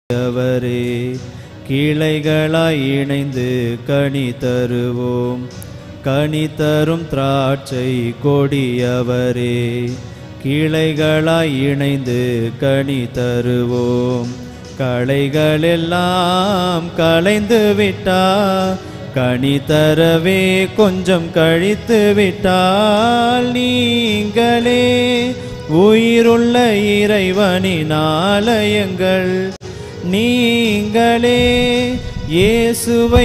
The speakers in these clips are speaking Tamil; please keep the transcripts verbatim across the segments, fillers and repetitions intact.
அவரே கிளைகளாய் இணைந்து கனி தருவோம். கனி தரும் திராட்சை கொடியவரே கிளைகளாய் இணைந்து கனி தருவோம். களைகளெல்லாம் களைந்து விட்டார், கனி தரவே கொஞ்சம் கழித்து விட்டால் நீங்களே உயிருள்ள இறைவனின் ஆலயங்கள். நீங்களே இயேசுவை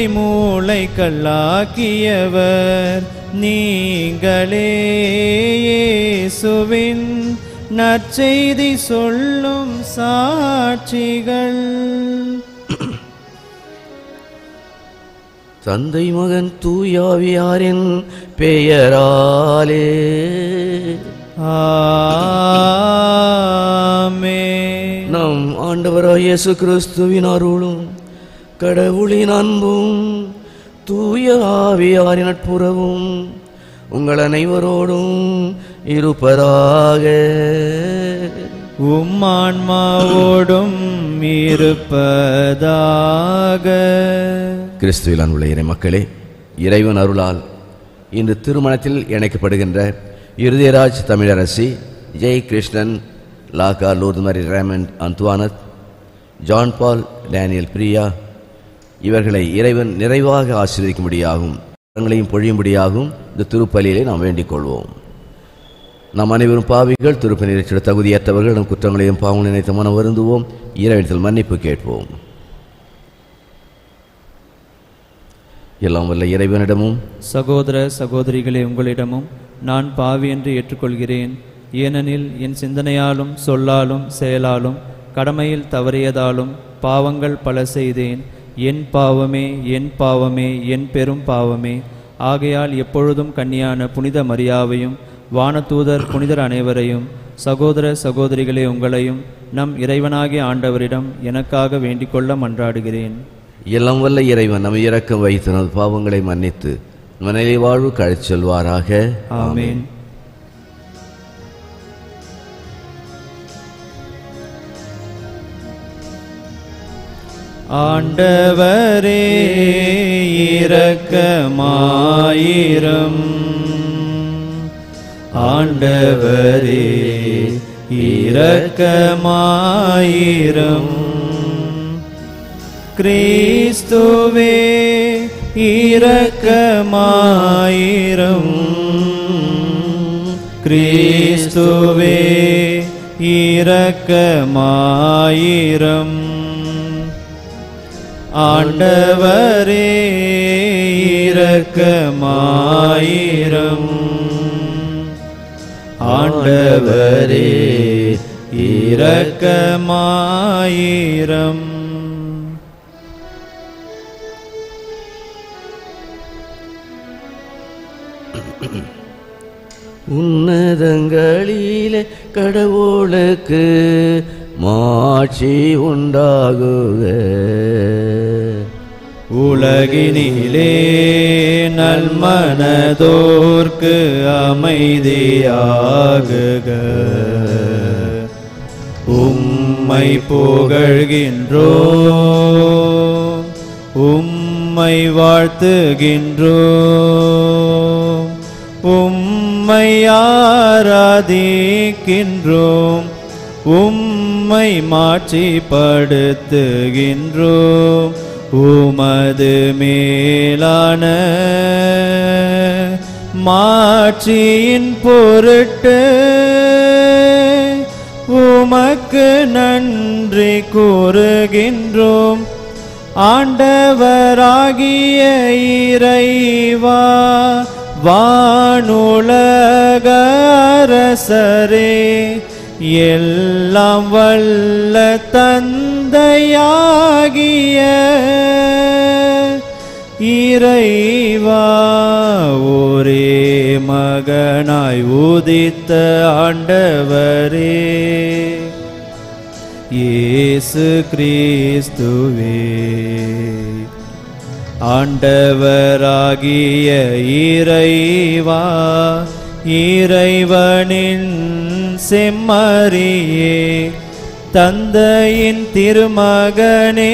மூளைக்கல்லாக்கியவர். நீங்களே இயேசுவின் நற்செய்தி சொல்லும் சாட்சிகள். தந்தை மகன் தூயாவியாரின் பெயராலே ஆமென். நம் ஆண்டவராகிய இயேசு கிறிஸ்துவின் அருளும் கடவுளின் அன்பும் தூய ஆவியாரின் நட்புறவும் உங்கள் அனைவரோடும் இருப்பதாக. உம்மான்மாவோடும் இருப்பதாக. கிறிஸ்துவில் அன்புள்ள இறை மக்களே, இறைவன் அருளால் இன்று திருமணத்தில் இணைக்கப்படுகின்ற Irudhayaraj Tamilarasi, Jai Krishnan, Laga Lourdumary Raymond Anthuvanath, John Paul Daniel Priya இவர்களை இறைவன் நிறைவாக ஆசீர்வதிக்கும்படியாகும், தங்களையும் பொழியும்படியாகும் இந்த திருப்பலியிலே நாம் வேண்டிக் கொள்வோம். நாம் அனைவரும் பாவிகள், திருப்பலி நிறைவேற்ற தகுதியற்றவர்கள், நம் குற்றங்களையும் பாவங்களை நினைத்து மனம் வருந்துவோம், இறைவனிடத்தில் மன்னிப்பு கேட்போம். எல்லாம் வல்ல இறைவனிடமும் சகோதர சகோதரிகளே, உங்களிடமும் நான் பாவி என்று ஏற்றுக்கொள்கிறேன். ஏனெனில் என் சிந்தனையாலும் சொல்லாலும் செயலாலும் கடமையில் தவறியதாலும் பாவங்கள் பல செய்தேன். என் பாவமே, என் பாவமே, என் பெரும் பாவமே. ஆகையால் எப்பொழுதும் கன்னியான புனித மரியாவையும் வானதூதர் புனிதர் அனைவரையும், சகோதர சகோதரிகளே உங்களையும் நம் இறைவனாகிய ஆண்டவரிடம் எனக்காக வேண்டிக்கொள்ள மன்றாடுகிறேன். எல்லாம் வல்ல இறைவன் நம்ம இரக்கம் வைத்து நமது பாவங்களை மன்னித்து மனநிலை வாழ்வு கழிச் செல்வாராக. ஆமென். ஆண்டவரே இரக்கமாயிரம். ஆண்டவரே இரக்கமாயிரம். கிறிஸ்துவே இரக்கமாயிரம். கிறிஸ்துவே இரக்கமாயிரம். ஆண்டவரே இரக்கமாயிரம். ஆண்டவரே இரக்கமாயிரம். உன்னதங்களிலே கடவுளுக்கு மாட்சி உண்டாகுக. உலகினிலே நல்மனதோர்க்கு அமைதியாகுக. உம்மை புகழ்கின்றோம், உம்மை வாழ்த்துகின்றோம், உம்மை ஆராதிக்கின்றோம், உம்மை மாட்சிப்படுத்துகின்றோம். உமது மேலான மாட்சியின் பொருட்டு உமக்கு நன்றி கூறுகின்றோம். ஆண்டவராகிய இறைவா, வானுலக அரசரே, எல்லாம் வல்ல தந்தையாகிய இறைவா, ஒரே மகனாய் உதித்த ஆண்டவரே இயேசு கிறிஸ்துவே, ஆண்டவராகிய இறைவா, இறைவனின் செம்மறியே, தந்தையின் திருமகனே,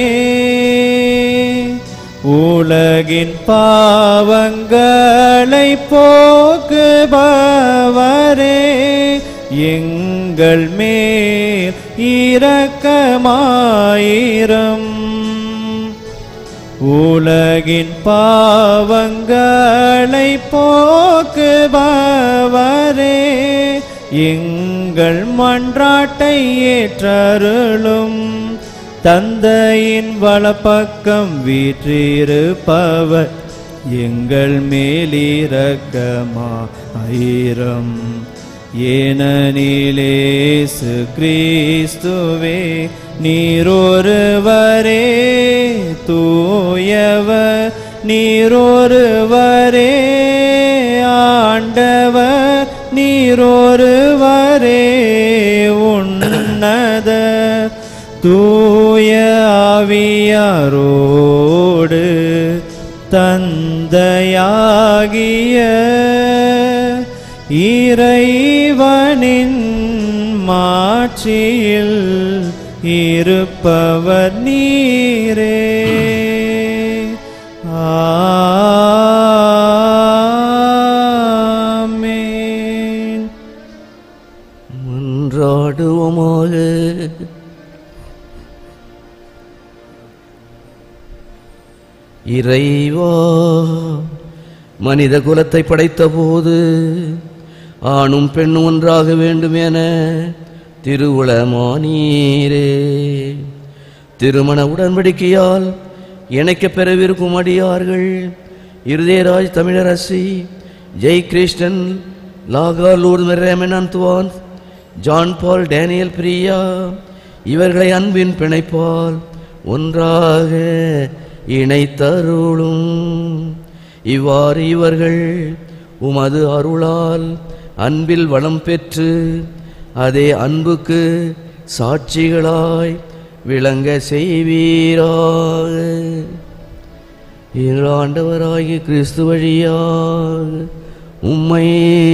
உலகின் பாவங்களை போக்குபவரே, எங்கள் மேல் இரக்கமாயிரம். உலகின் பாவங்களை போக்குபவரே, எங்கள் மன்றாட்டை ஏற்றருளும். தந்தையின் வலப்பக்கம் வீற்றிருப்பவர் எங்கள் மேலிரக்கமாயிரம். ஏனெனில் இயேசு கிறிஸ்துவே நீரொருவரே தூயவர், நீரொருவரே ஆண்டவர், நீரொருவரே உன்னத தூய ஆவியாரோடு தந்தையாகிய இறைவனின் மாட்சியில் இருப்பவர் நீரே. ஆமென். மன்றாடுவோமாக. இறைவா, மனித குலத்தை படைத்த போது ஆணும் பெண்ணும் ஒன்றாக வேண்டும் என திருவுளமானீரே. திருமண உடன்படிக்கையால் இணைக்கப் பெறவிருக்கும் அடியார்கள் Irudhayaraj Tamilarasi, Jai Krishnan, Laga Lourdu Mary Raymond Anthuvan, John Paul, Daniel Priya இவர்களை அன்பின் பிணைப்பால் ஒன்றாக இணைத்தருளும். இவ்வாறு இவர்கள் உமது அருளால் அன்பில் வளம் பெற்று அதே அன்புக்கு சாட்சிகளாய் விளங்க செய்வீராக. எங்கள் ஆண்டவராகிய கிறிஸ்து வழியாக உம்மை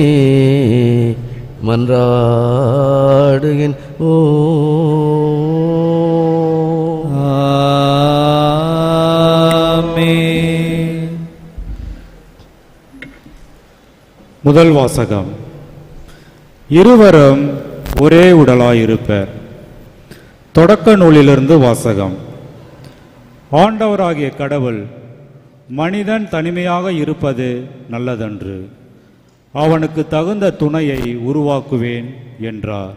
மன்றாடுகின் ஓ முதல் வாசகம். இருவரும் ஒரே உடலாயிருப்பர். தொடக்க நூலிலிருந்து வாசகம். ஆண்டவராகிய கடவுள் மனிதன் தனிமையாக இருப்பது நல்லதன்று, அவனுக்கு தகுந்த துணையை உருவாக்குவேன் என்றார்.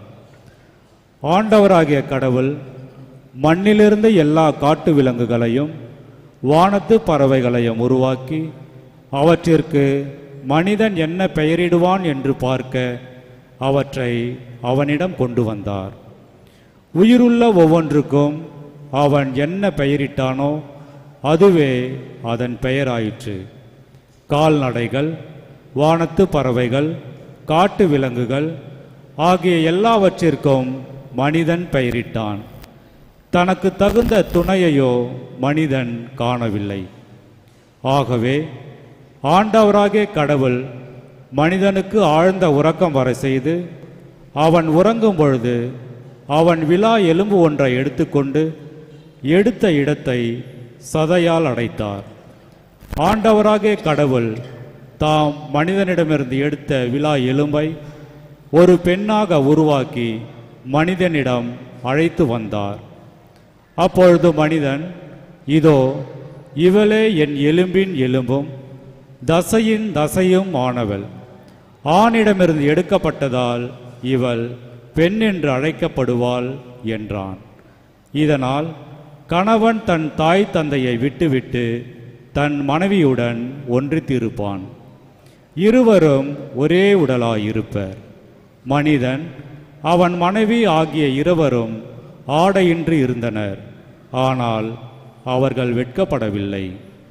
ஆண்டவராகிய கடவுள் மண்ணிலிருந்து எல்லா காட்டு விலங்குகளையும் வானத்து பறவைகளையும் உருவாக்கி அவற்றிற்கு மனிதன் என்ன பெயரிடுவான் என்று பார்க்க அவற்றை அவனிடம் கொண்டு வந்தார். உயிருள்ள ஒவ்வொன்றுக்கும் அவன் என்ன பெயரிட்டானோ அதுவே அதன் பெயராயிற்று. கால்நடைகள், வானத்து பறவைகள், காட்டு விலங்குகள் ஆகிய எல்லாவற்றிற்கும் மனிதன் பெயரிட்டான். தனக்கு தகுந்த துணையையோ மனிதன் காணவில்லை. ஆகவே ஆண்டவராகிய கடவுள் மனிதனுக்கு ஆழ்ந்த உறக்கம் வர செய்து அவன் உறங்கும் பொழுது அவன் விலா எலும்பு ஒன்றை எடுத்துக்கொண்டு எடுத்த இடத்தை சதையால் அடைத்தார். ஆண்டவராகிய கடவுள் தாம் மனிதனிடமிருந்து எடுத்த விலா எலும்பை ஒரு பெண்ணாக உருவாக்கி மனிதனிடம் அழைத்து வந்தார். அப்பொழுது மனிதன், இதோ இவளே என் எலும்பின் எலும்பும் தசையின் தசையும் ஆனவள், ஆணிடமிருந்து எடுக்கப்பட்டதால் இவள் பெண் என்று அழைக்கப்படுவாள் என்றான். இதனால் கணவன் தன் தாய் தந்தையை விட்டுவிட்டு தன் மனைவியுடன் ஒன்றித்திருப்பான், இருவரும் ஒரே உடலாயிருப்பர். மனிதன் அவன் மனைவி ஆகிய இருவரும் ஆடையின்றி இருந்தனர், ஆனால் அவர்கள் வெட்கப்படவில்லை.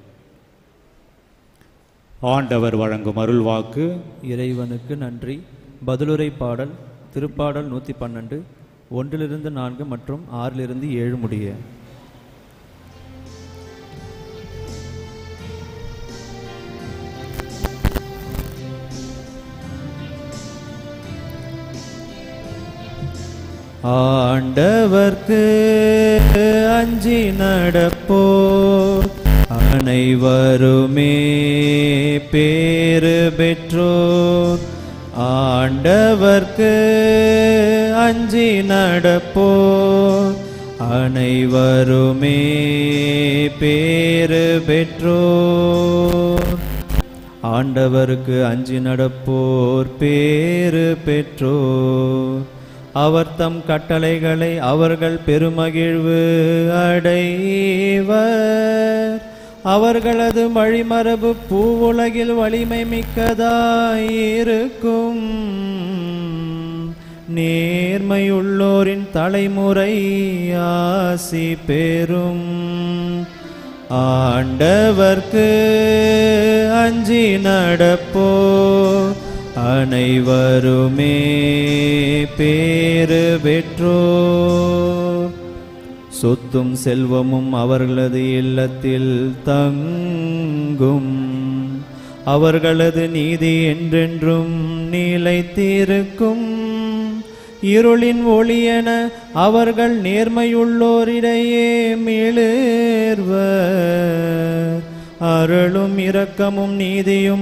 ஆண்டவர் வழங்கும் அருள்வாக்கு. இறைவனுக்கு நன்றி. பதிலுரை பாடல் திருப்பாடல் நூற்றி பன்னெண்டு ஒன்றிலிருந்து நான்கு மற்றும் ஆறிலிருந்து ஏழு முடிய. ஆண்டவர்க்கு அஞ்சி நடப்போர் அனைவருமே பேறு பெற்றோர். ஆண்டவர்க்கு அஞ்சி நடப்போர் அனைவருமே பேறு பெற்றோர். ஆண்டவருக்கு அஞ்சி நடப்போர் பேறு பெற்றோர். அவர் தம் கட்டளைகளை அவர்கள் பெருமகிழ்வு அடைவர். அவர்களது வழிமரபு பூவுலகில் வலிமை மிக்கதாயிருக்கும். நேர்மையுள்ளோரின் தலைமுறை ஆசி பெறும். ஆண்டவர்க்கு அஞ்சி நடப்போர் அனைவருமே பேறு பெற்றோர். சொத்தும் செல்வமும் அவர்களது இல்லத்தில் தங்கும். அவர்களது நீதி என்றென்றும் நிலைத்திருக்கும். இருளின் ஒளியென அவர்கள் நேர்மையுள்ளோரிடையே மிளிர்வர். அருளும் இரக்கமும் நீதியும்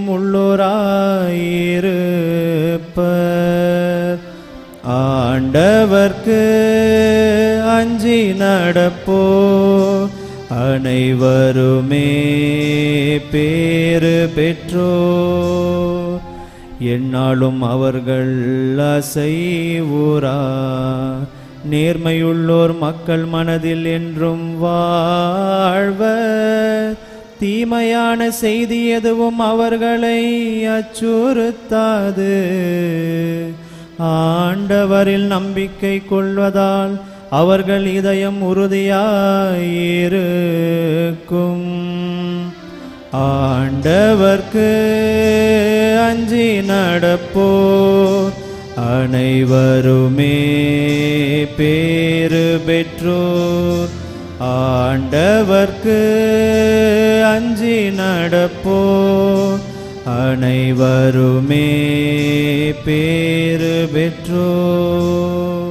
உள்ளோராயிருப்பர். ஆண்டவர்க்கு அஞ்சி நடப்போர் அனைவருமே பேறு பெற்றோர். எந்நாளும் அவர்கள் அசைவுறா. நேர்மையுள்ளோர் மக்கள் மனதில் என்றும் வாழ்வர். தீமையான செய்தி எதுவும் அவர்களை அச்சுறுத்தாது. ஆண்டவரில் நம்பிக்கை கொள்வதால் அவர்கள் இதயம் உறுதியாயிருக்கும். ஆண்டவர்க்கு அஞ்சி நடப்போர் அனைவருமே பேறு பெற்றோர். ஆண்டவர்க்கு அஞ்சி நடப்போர் அனைவருமே பேறு பெற்றோர்.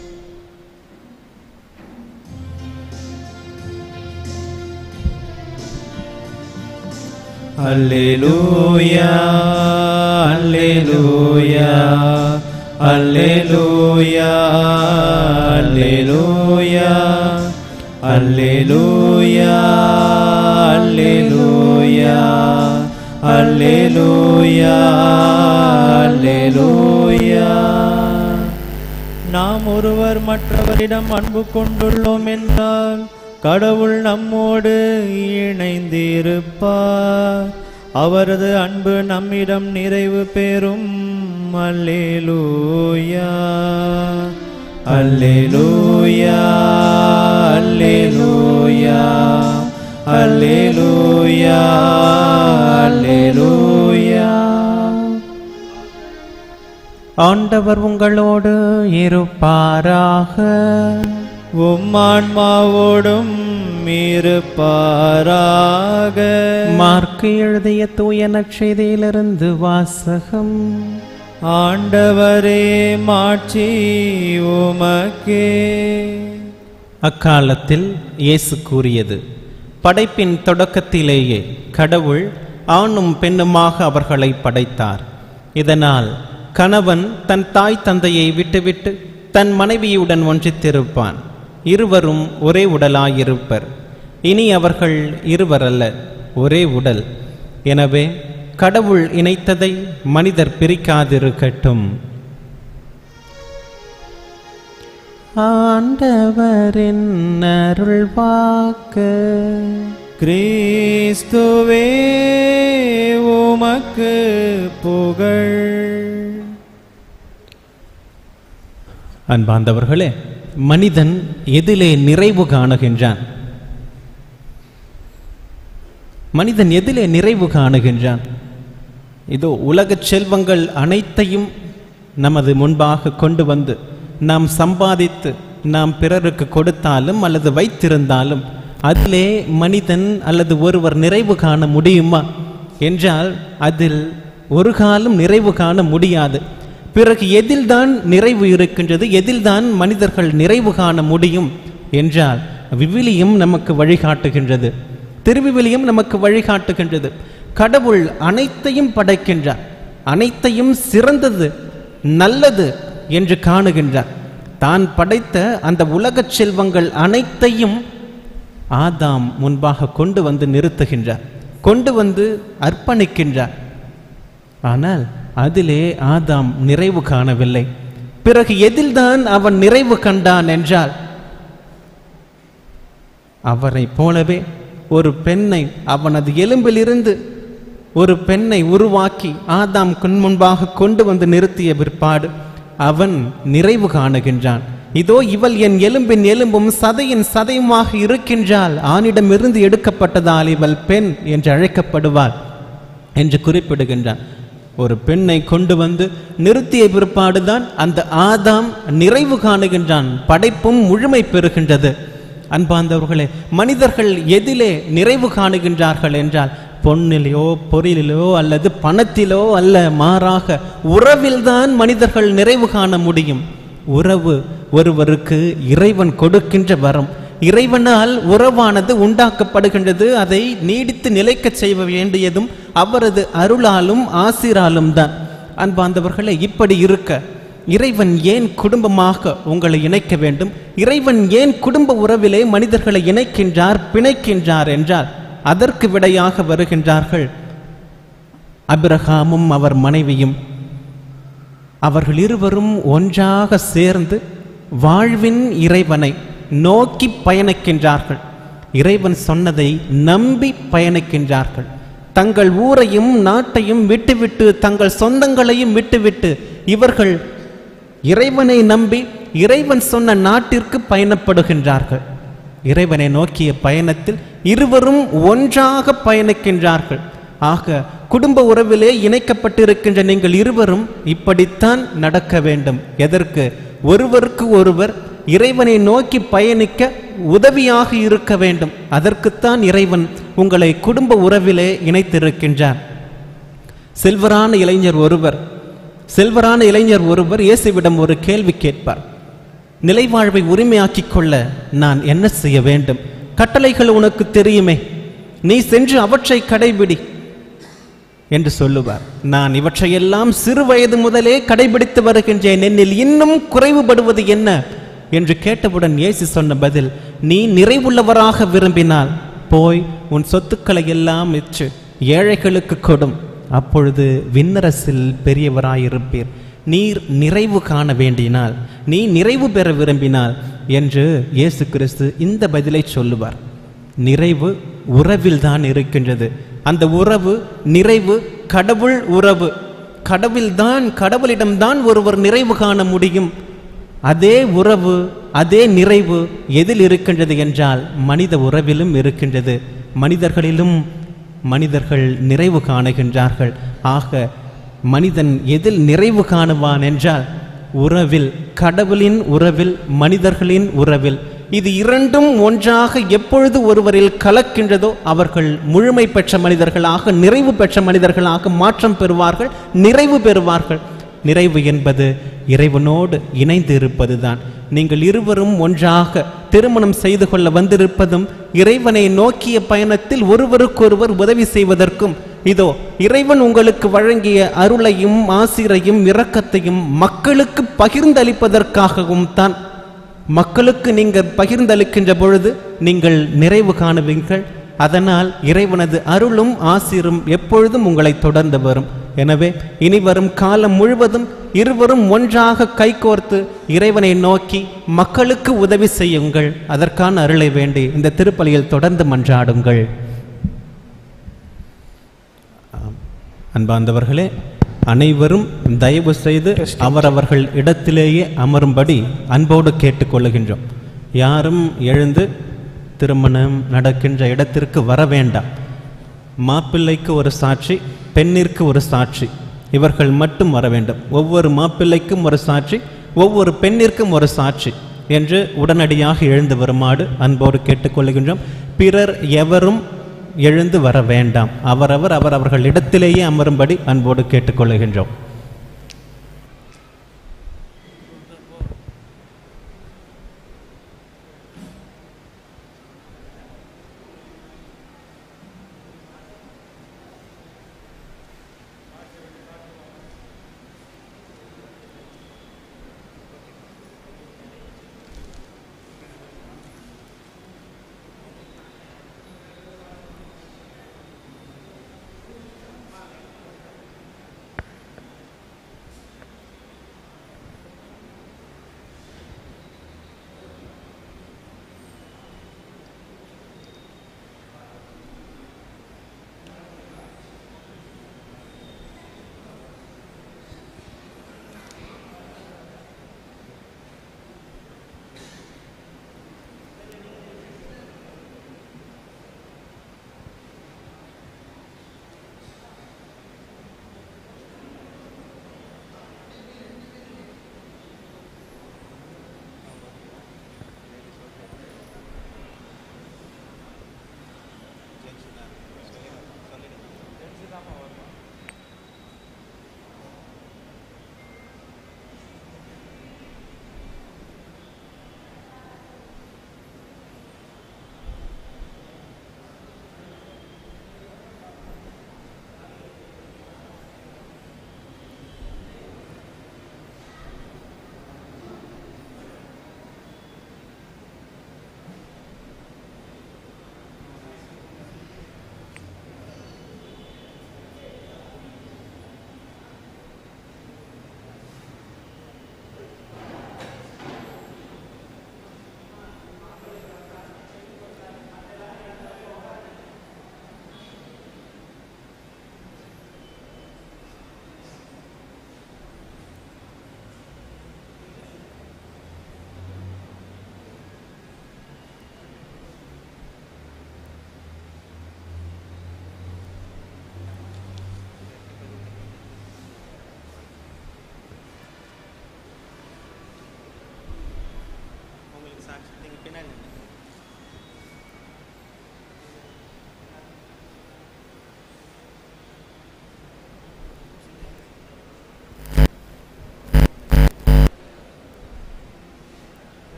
அல்லேலூயா அல்லேலூயா அல்லேலூயா அல்லேலூயா அல்லேலூயா அல்லேலூயா அல்லேலூயா அல்லேலூயா. நாம் ஒருவர் மற்றவரிடம் அன்பு கொண்டுள்ளோம் என்றால் கடவுள் நம்மோடு இணைந்திருப்பார். அவரது அன்பு நம்மிடம் நிறைவு பெறும். அல்லேலூயா அல்லேலூயா அல்லேலூயா அல்லேலூயா அல்லேலூயா. ஆண்டவர் உங்களோடு இருப்பாராக. உம்மான்மாவோடும் இருப்பாராக. மார்க்கு எழுதிய தூய நற்செய்தியிலிருந்து வாசகம். ஆண்டவரே மாட்சி உமக்கே. அக்காலத்தில் இயேசு கூறியது, படைப்பின் தொடக்கத்திலேயே கடவுள் ஆணும் பெண்ணுமாக அவர்களை படைத்தார். இதனால் கணவன் தன் தாய் தந்தையை விட்டுவிட்டு தன் மனைவியுடன் ஒன்றித்திருப்பான். இருவரும் ஒரே உடலாயிருப்பர். இனி அவர்கள் இருவரல்ல, ஒரே உடல். எனவே கடவுள் இணைத்ததை மனிதர் பிரிக்காதிருக்கட்டும். ஆண்டவரின் அருள்வாக்கு. கிறிஸ்துவே உமக்கு புகழ். அன்பார்ந்தவர்களே, மனிதன் எதிலே நிறைவு காணுகின்றான்? மனிதன் எதிலே நிறைவு காணுகின்றான்? இதோ உலகச் செல்வங்கள் அனைத்தையும் நமது முன்பாக கொண்டு வந்து நாம் சம்பாதித்து நாம் பிறருக்கு கொடுத்தாலும் அல்லது வைத்திருந்தாலும் அதிலே மனிதன் அல்லது ஒருவர் நிறைவு காண முடியுமா என்றால் அதில் ஒரு காலம் நிறைவு காண முடியாது. பிறகு எதில்தான் நிறைவு இருக்கின்றது, எதில்தான் மனிதர்கள் நிறைவு காண முடியும் என்றால் விவிலியம் நமக்கு வழிகாட்டுகின்றது. திருவிவிலியம் நமக்கு வழிகாட்டுகின்றது. கடவுள் அனைத்தையும் படைக்கின்றார், அனைத்தையும் சிறந்தது நல்லது என்று காணுகின்றார். தான் படைத்த அந்த உலகச் செல்வங்கள் அனைத்தையும் ஆதாம் முன்பாக கொண்டு வந்து நிறுத்துகின்றார், கொண்டு வந்து அர்ப்பணிக்கின்றார். ஆனால் அதிலே ஆதாம் நிறைவு காணவில்லை. பிறகு எதில்தான் அவன் நிறைவு கண்டான் என்றால், அவரை போலவே ஒரு பெண்ணை அவனது எலும்பிலிருந்து ஒரு பெண்ணை உருவாக்கி ஆதாம் கண் முன்பாக கொண்டு வந்து நிறுத்திய பிற்பாடு அவன் நிறைவு காணுகின்றான். இதோ இவள் என் எலும்பின் எலும்பும் சதையின் சதையுமாக இருக்கின்றாள், ஆணிடமிருந்து எடுக்கப்பட்டதால் இவள் பெண் என்று அழைக்கப்படுவாள் என்று குறிப்பிடுகின்றான். ஒரு பெண்ணை கொண்டு வந்து நிறுத்திய பிற்பாடுதான் அந்த ஆதாம் நிறைவு காணுகின்றான், படைப்பும் முழுமை பெறுகின்றது. அன்பார்ந்தவர்களே, மனிதர்கள் எதிலே நிறைவு காணுகின்றார்கள் என்றால் பொன்னிலோ பொருளிலோ அல்லது பணத்திலோ அல்ல, மாறாக உறவில்தான் மனிதர்கள் நிறைவு காண முடியும். உறவு ஒருவருக்கு இறைவன் கொடுக்கின்ற வரம். இறைவனால் உறவானது உண்டாக்கப்படுகின்றது. அதை நீடித்து நிலைக்க செய்ய வேண்டியதும் அவரது அருளாலும் ஆசிராலும் தான். அன்பார்ந்தவர்களே, இப்படி இருக்க இறைவன் ஏன் குடும்பமாக உங்களை இணைக்க வேண்டும், இறைவன் ஏன் குடும்ப உறவிலே மனிதர்களை இணைக்கின்றார், பிணைக்கின்றார் என்றால் அதற்கு விடையாக வருகின்றார்கள் ஆபிரகாமும் அவர் மனைவியும். அவர்கள் இருவரும் ஒன்றாக சேர்ந்து வாழ்வின் இறைவனை நோக்கி பயணிக்கின்றார்கள். இறைவன் சொன்னதை நம்பி பயணிக்கின்றார்கள். தங்கள் ஊரையும் நாட்டையும் விட்டுவிட்டு, தங்கள் சொந்தங்களையும் விட்டுவிட்டு இவர்கள் இறைவனை நம்பி இறைவன் சொன்ன நாட்டிற்கு பயணப்படுகின்றார்கள். இறைவனை நோக்கிய பயணத்தில் இருவரும் ஒன்றாக பயணிக்கின்றார்கள். ஆக குடும்ப உறவிலே இணைக்கப்பட்டிருக்கின்ற நீங்கள் இருவரும் இப்படித்தான் நடக்க வேண்டும். எதற்கு? ஒருவருக்கு ஒருவர் இறைவனை நோக்கி பயணிக்க உதவியாக இருக்க வேண்டும். அதற்குத்தான் இறைவன் உங்களை குடும்ப உறவிலே இணைத்திருக்கின்றார். செல்வரான இளைஞர் ஒருவர் செல்வரான இளைஞர் ஒருவர் இயேசுவிடம் ஒரு கேள்வி கேட்பார். நிலைவாழ்வை உரிமையாக்கிக் கொள்ள நான் என்ன செய்ய வேண்டும்? கட்டளைகள் உனக்கு தெரியுமே, நீ சென்று அவற்றை கடைபிடி என்று சொல்லுவார். நான் இவற்றையெல்லாம் சிறு வயது முதலே கடைபிடித்து வருகின்றேன், என்னில் இன்னும் குறைவுபடுவது என்ன என்று கேட்டவுடன் இயேசு சொன்ன பதில், நீ நிறைவுள்ளவராக விரும்பினால் போய் உன் சொத்துக்களை எல்லாம் விற்று ஏழைகளுக்கு கொடும், அப்பொழுது விண்ணரசில் பெரியவராயிருப்பீர். நீர் நிறைவு காண வேண்டினால், நீ நிறைவு பெற விரும்பினால் என்று இயேசு கிறிஸ்து இந்த பதிலை சொல்லுவார். நிறைவு உறவில்தான் இருக்கின்றது. அந்த உறவு நிறைவு கடவுள் உறவு. கடவுள்தான், கடவுளிடம்தான் ஒருவர் நிறைவு காண முடியும். அதே உறவு, அதே நிறைவு எதில் இருக்கின்றது என்றால் மனித உறவிலும் இருக்கின்றது. மனிதர்களிலும் மனிதர்கள் நிறைவு காணுகின்றார்கள். ஆக மனிதன் எதில் நிறைவு காணுவான் என்றால் உறவில், கடவுளின் உறவில், மனிதர்களின் உறவில். இது இரண்டும் ஒன்றாக எப்பொழுது ஒருவரில் கலக்கின்றதோ அவர்கள் முழுமை பெற்ற மனிதர்களாக, நிறைவு பெற்ற மனிதர்களாக மாற்றம் பெறுவார்கள், நிறைவு பெறுவார்கள். நிறைவு என்பது இறைவனோடு இணைந்து இருப்பதுதான். நீங்கள் இருவரும் ஒன்றாக திருமணம் செய்து கொள்ள வந்திருப்பதும் இறைவனை நோக்கிய பயணத்தில் ஒருவருக்கொருவர் உதவி செய்வதற்கும், இதோ இறைவன் உங்களுக்கு வழங்கிய அருளையும் ஆசிரையும் இரக்கத்தையும் மக்களுக்கு பகிர்ந்தளிப்பதற்காகவும் தான். மக்களுக்கு நீங்கள் பகிர்ந்தளிக்கின்ற பொழுது நீங்கள் நிறைவு காணுவீர்கள். அதனால் இறைவனது அருளும் ஆசிரும் எப்பொழுதும் உங்களை தொடர்ந்து வரும். எனவே இனி வரும் காலம் முழுவதும் இருவரும் ஒன்றாக கைகோர்த்து இறைவனை நோக்கி மக்களுக்கு உதவி செய்யுங்கள். அதற்கான அருளை வேண்டி இந்த திருப்பலியில் தொடர்ந்து மன்றாடுங்கள். அன்பார்ந்தவர்களே, அனைவரும் தயவு செய்து அவரவர்கள் இடத்திலேயே அமரும்படி அன்போடு கேட்டுக்கொள்ளுகின்றோம். யாரும் எழுந்து திருமணம் நடக்கின்ற இடத்திற்கு வர வேண்டாம். மாப்பிள்ளைக்கு ஒரு சாட்சி, பெண்ணிற்கு ஒரு சாட்சி, இவர்கள் மட்டும் வர வேண்டும். ஒவ்வொரு மாப்பிள்ளைக்கும் ஒரு சாட்சி, ஒவ்வொரு பெண்ணிற்கும் ஒரு சாட்சி என்று உடனடியாக எழுந்து வருமாறு அன்போடு கேட்டுக்கொள்கின்றோம். பிறர் எவரும் எழுந்து வர வேண்டாம். அவரவர் அவர் அவர்கள் இடத்திலேயே அமரும்படி அன்போடு கேட்டுக்கொள்கின்றோம்.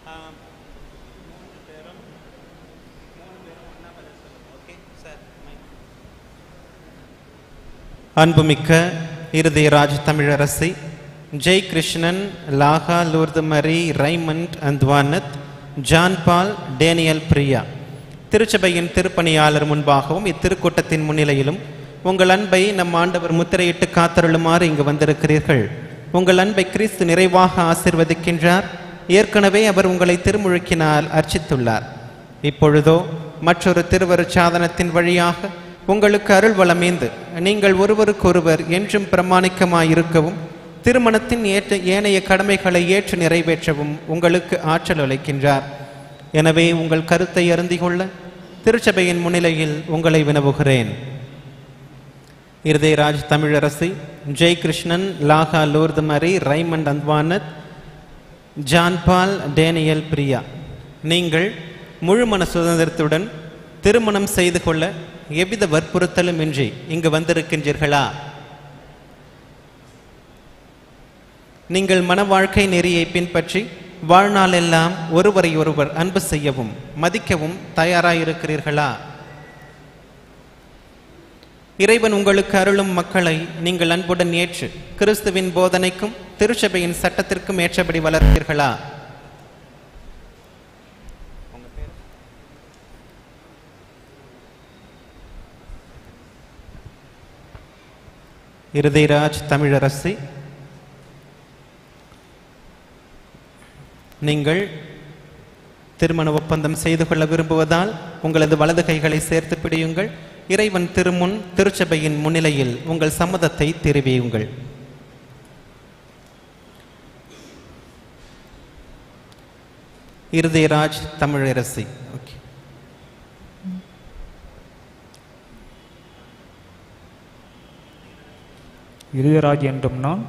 அன்புமிக்க Irudhayaraj Tamilarasi Jai Krishnan, Laga, Lourdu Mary, Raymond Anthuvanath, John Paul, Daniel Priya, திருச்சபையின் திருப்பணியாளர் முன்பாகவும் இத்திருக்கூட்டத்தின் முன்னிலையிலும் உங்கள் அன்பை நம் ஆண்டவர் முத்திரையிட்டு காத்தருளுமாறு இங்கு வந்திருக்கிறீர்கள். உங்கள் அன்பை கிறிஸ்து நிறைவாக ஆசிர்வதிக்கின்றார். ஏற்கனவே அவர் உங்களை திருமுழுக்கினால் அர்ச்சித்துள்ளார். இப்பொழுதோ மற்றொரு திருவருட்சாதனத்தின் வழியாக உங்களுக்கு அருள் வளமேந்து நீங்கள் ஒருவருக்கொருவர் என்றும் பிரமாணிக்கமாயிருக்கவும் திருமணத்தின் ஏற்ற ஏனைய கடமைகளை ஏற்று நிறைவேற்றவும் உங்களுக்கு ஆற்றல் அளிக்கின்றார். எனவே உங்கள் கருத்தை அருந்தி கொள்ள திருச்சபையின் முன்னிலையில் உங்களை வினவுகிறேன். Irudhayaraj Tamilarasi Jai Krishnan, Laga, Lourdu Mary, Raymond Anthuvanath, John Paul, Daniel Priya, நீங்கள் முழுமன சுதந்திரத்துடன் திருமணம் செய்து கொள்ள எவ்வித வற்புறுத்தலும் இன்றி இங்கு வந்திருக்கின்றீர்களா? நீங்கள் மன வாழ்க்கை நெறியை பின்பற்றி வாழ்நாளெல்லாம் ஒருவரை ஒருவர் அன்பு செய்யவும் மதிக்கவும் தயாராயிருக்கிறீர்களா? இறைவன் உங்களுக்கு அருளும் மக்களை நீங்கள் அன்புடன் ஏற்று கிறிஸ்துவின் போதனைக்கும் திருச்சபையின் சட்டத்திற்கும் ஏற்றபடி வளர்ப்பீர்களா? இருதயராஜ் தமிழரசி, நீங்கள் திருமண ஒப்பந்தம் செய்து கொள்ள விரும்புவதால் உங்களது வலது கைகளை சேர்த்து பிடியுங்கள். இறைவன் திருமுன் திருச்சபையின் முன்னிலையில் உங்கள் சம்மதத்தை தெரிவியுங்கள். இருதயராஜ் தமிழரசி. ஓகே. இருதயராஜ் என்றும் நான்,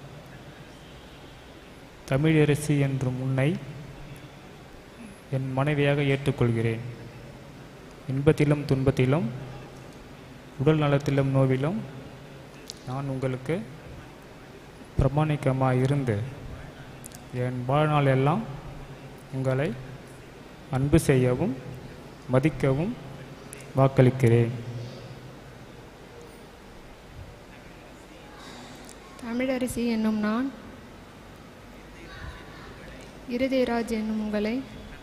தமிழரசி என்றும் உன்னை என் மனைவியாக ஏற்றுக்கொள்கிறேன். இன்பத்திலும் துன்பத்திலும் உடல் நலத்திலும் நோவிலும் நான் உங்களுக்கு பிரமாணிக்கமாக இருந்து என் வாழ்நாள் எல்லாம் உங்களை அன்பு செய்யவும் மதிக்கவும் வாக்களிக்கிறேன். தமிழரசி என்னும் நான், இருதயராஜ் என்னும் உங்களை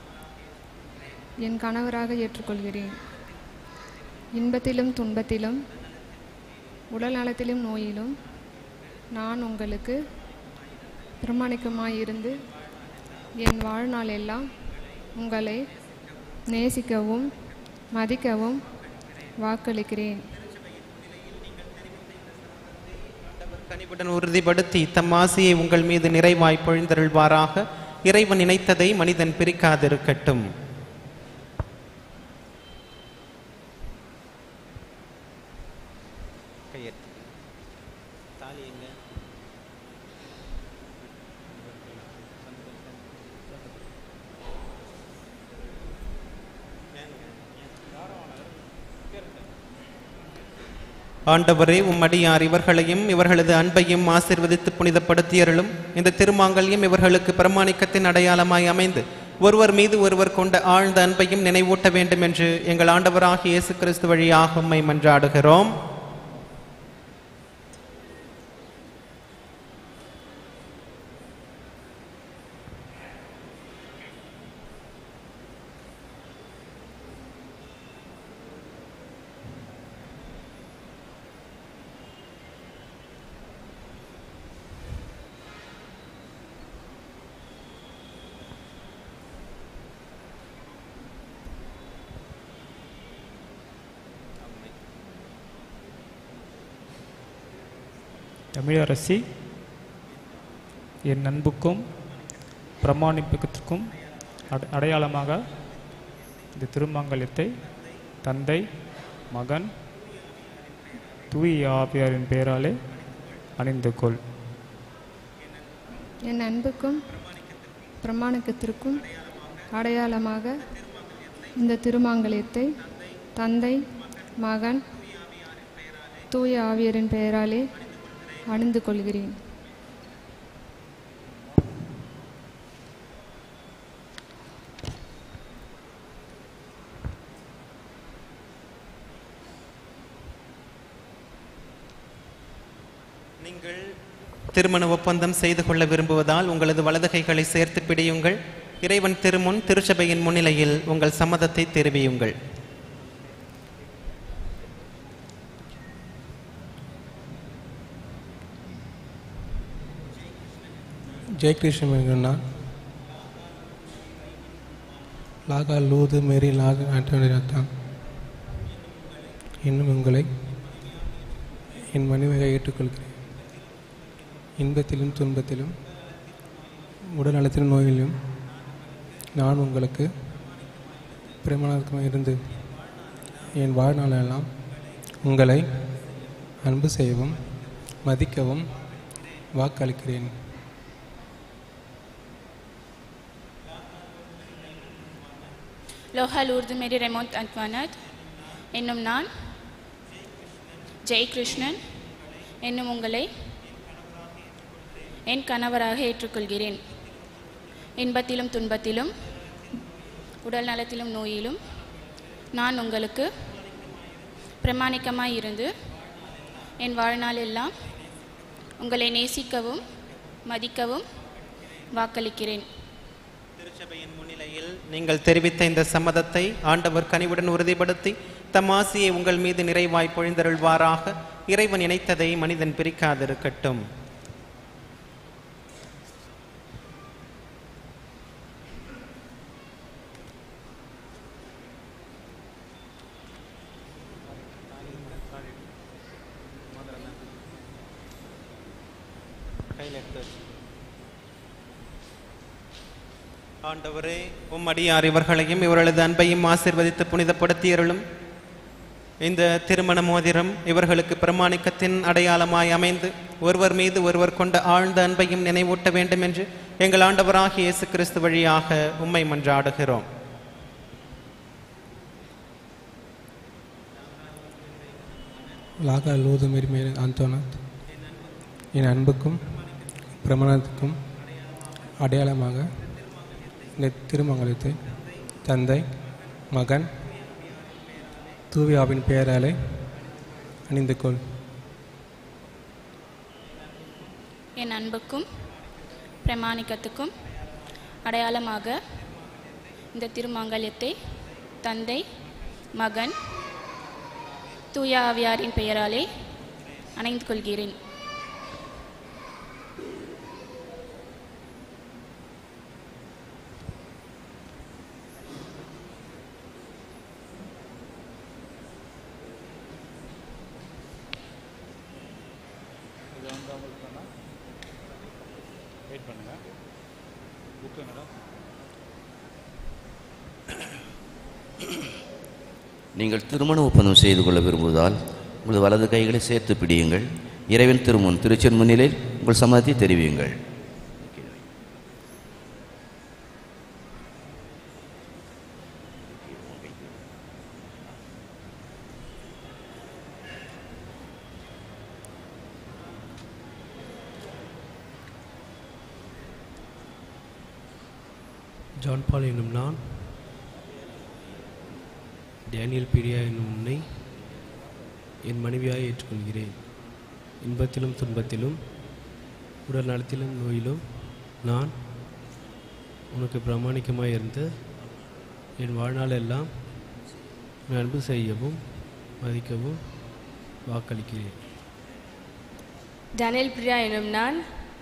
என் கணவராக ஏற்றுக்கொள்கிறேன். இன்பத்திலும் துன்பத்திலும் உடல் நலத்திலும் நோயிலும் நான் உங்களுக்கு பிரமாணிக்கமாயிருந்து என் வாழ்நாள் எல்லாம் உங்களை நேசிக்கவும் மதிக்கவும் வாக்களிக்கிறேன். கனிவுடன் உறுதிப்படுத்தி தம் ஆசியை உங்கள் மீது நிறைவாய் பொழிந்தருள்வாராக. இறைவன் நினைத்ததை மனிதன் பிரிக்காதிருக்கட்டும். ஆண்டவரே, உம்மடியார் இவர்களையும் இவர்களது அன்பையும் ஆசீர்வதித்து புனிதப்படுத்தியருளும். இந்த திருமாங்கல்யம் இவர்களுக்கு பிரமாணிக்கத்தின் அடையாளமாய் அமைந்து ஒருவர் மீது ஒருவர் கொண்ட ஆழ்ந்த அன்பையும் நினைவூட்ட வேண்டும் என்று எங்கள் ஆண்டவராகிய இயேசு கிறிஸ்து வழியாக உம்மை மன்றாடுகிறோம். தமிழரசி, என் அன்புக்கும் பிரமாணிப்புக்கும் அடையாளமாக இந்த திருமங்கலத்தை தந்தை, மகன், தூய ஆவியாரின் பெயராலே அணிந்து கொள். என் அன்புக்கும் பிரமாணிக்கத்திற்கும் அடையாளமாக இந்த திருமாங்கல்யத்தை தந்தை, மகன், தூய ஆவியாரின் பெயராலே அணிந்து கொள்கிறேன். நீங்கள் திருமண ஒப்பந்தம் செய்து கொள்ள விரும்புவதால் உங்களது வலது கைகளை சேர்த்து பிடியுங்கள். இறைவன் திருமுன் திருச்சபையின் முன்னிலையில் உங்கள் சம்மதத்தை தெரிவியுங்கள். ஜெயகிருஷ்ணன் என்கிறனா லாகா லூது மேரி லாகா ஆண்டோனியாத்தான் இன்னும் உங்களை என் மனைவியாக ஏற்றுக்கொள்கிறேன். இன்பத்திலும் துன்பத்திலும் உடல் நலத்திலும் நோயிலும் நான் உங்களுக்கு பிரமாணமாக இருந்து என் வாழ்நாளெல்லாம் உங்களை அன்பு செய்யவும் மதிக்கவும் வாக்களிக்கிறேன். லோஹா லூர்து மேரி ரெமோட் அன்வானத் என்னும் நான் ஜெயகிருஷ்ணன் என்னும் உங்களை என் கணவராக ஏற்றுக்கொள்கிறேன். இன்பத்திலும் துன்பத்திலும் உடல் நலத்திலும் நோயிலும் நான் உங்களுக்கு பிரமாணிக்கமாய் இருந்து என் வாழ்நாள் எல்லாம் உங்களை நேசிக்கவும் மதிக்கவும் வாக்களிக்கிறேன். திருச்சபையின் முன்னிலையில் நீங்கள் தெரிவித்த இந்த சம்மதத்தை ஆண்டவர் கனிவுடன் உறுதிப்படுத்தி தம் ஆசியை உங்கள் மீது நிறைவாய் பொழிந்தருள்வாராக. இறைவன் இணைத்ததை மனிதன் பிரிக்காதிருக்கட்டும். ஆண்டவரே, உம் அடியார் இவர்களையும் இவர்களது அன்பையும் ஆசீர்வதித்து புனிதப்படுத்தியருளும். இந்த திருமண மோதிரம் இவர்களுக்கு பிரமாணிக்கத்தின் அடையாளமாய் அமைந்து ஒருவர் மீது ஒருவர் கொண்ட ஆழ்ந்த அன்பையும் நினைவூட்ட வேண்டும் என்று எங்கள் ஆண்டவராகிய இயேசு கிறிஸ்து வழியாக உம்மை மன்றாடுகிறோம். லாகா லூது மேரி மேரி ஆந்தோனாத் என் அன்புக்கும் பிரமாணத்துக்கும் அடையாளமாக இந்த திருமங்கலத்தை தந்தை மகன் தூவியாவின் பெயராலே அணிந்து கொள். என் அன்புக்கும் பிரமாணிக்கத்துக்கும் அடையாளமாக இந்த திருமங்கலத்தை தந்தை மகன் தூய ஆவியாரின் பெயராலே அணிந்து கொள்கிறேன். நீங்கள் திருமண ஒப்பந்தம் செய்து கொள்ள விரும்புவதால் உங்களது வலது கைகளை சேர்த்து பிடியுங்கள். இறைவன் திருமுன் திருச்சென் முன்னிலையில் உங்கள் சம்மதத்தை தெரிவியுங்கள். ஜான் பால் என்னும் நான் டேனியல் பீடியா என்னும் உன்னை என் மனைவியாக ஏற்றுக்கொள்கிறேன். இன்பத்திலும் துன்பத்திலும் உடல் நலத்திலும் நோயிலும் நான் உனக்கு பிரமாணிக்கமாக இருந்து என் வாழ்நாள் எல்லாம் அன்பு செய்யவும் மதிக்கவும் வாக்களிக்கிறேன். டேனியல் பிரியா என்னும் நான்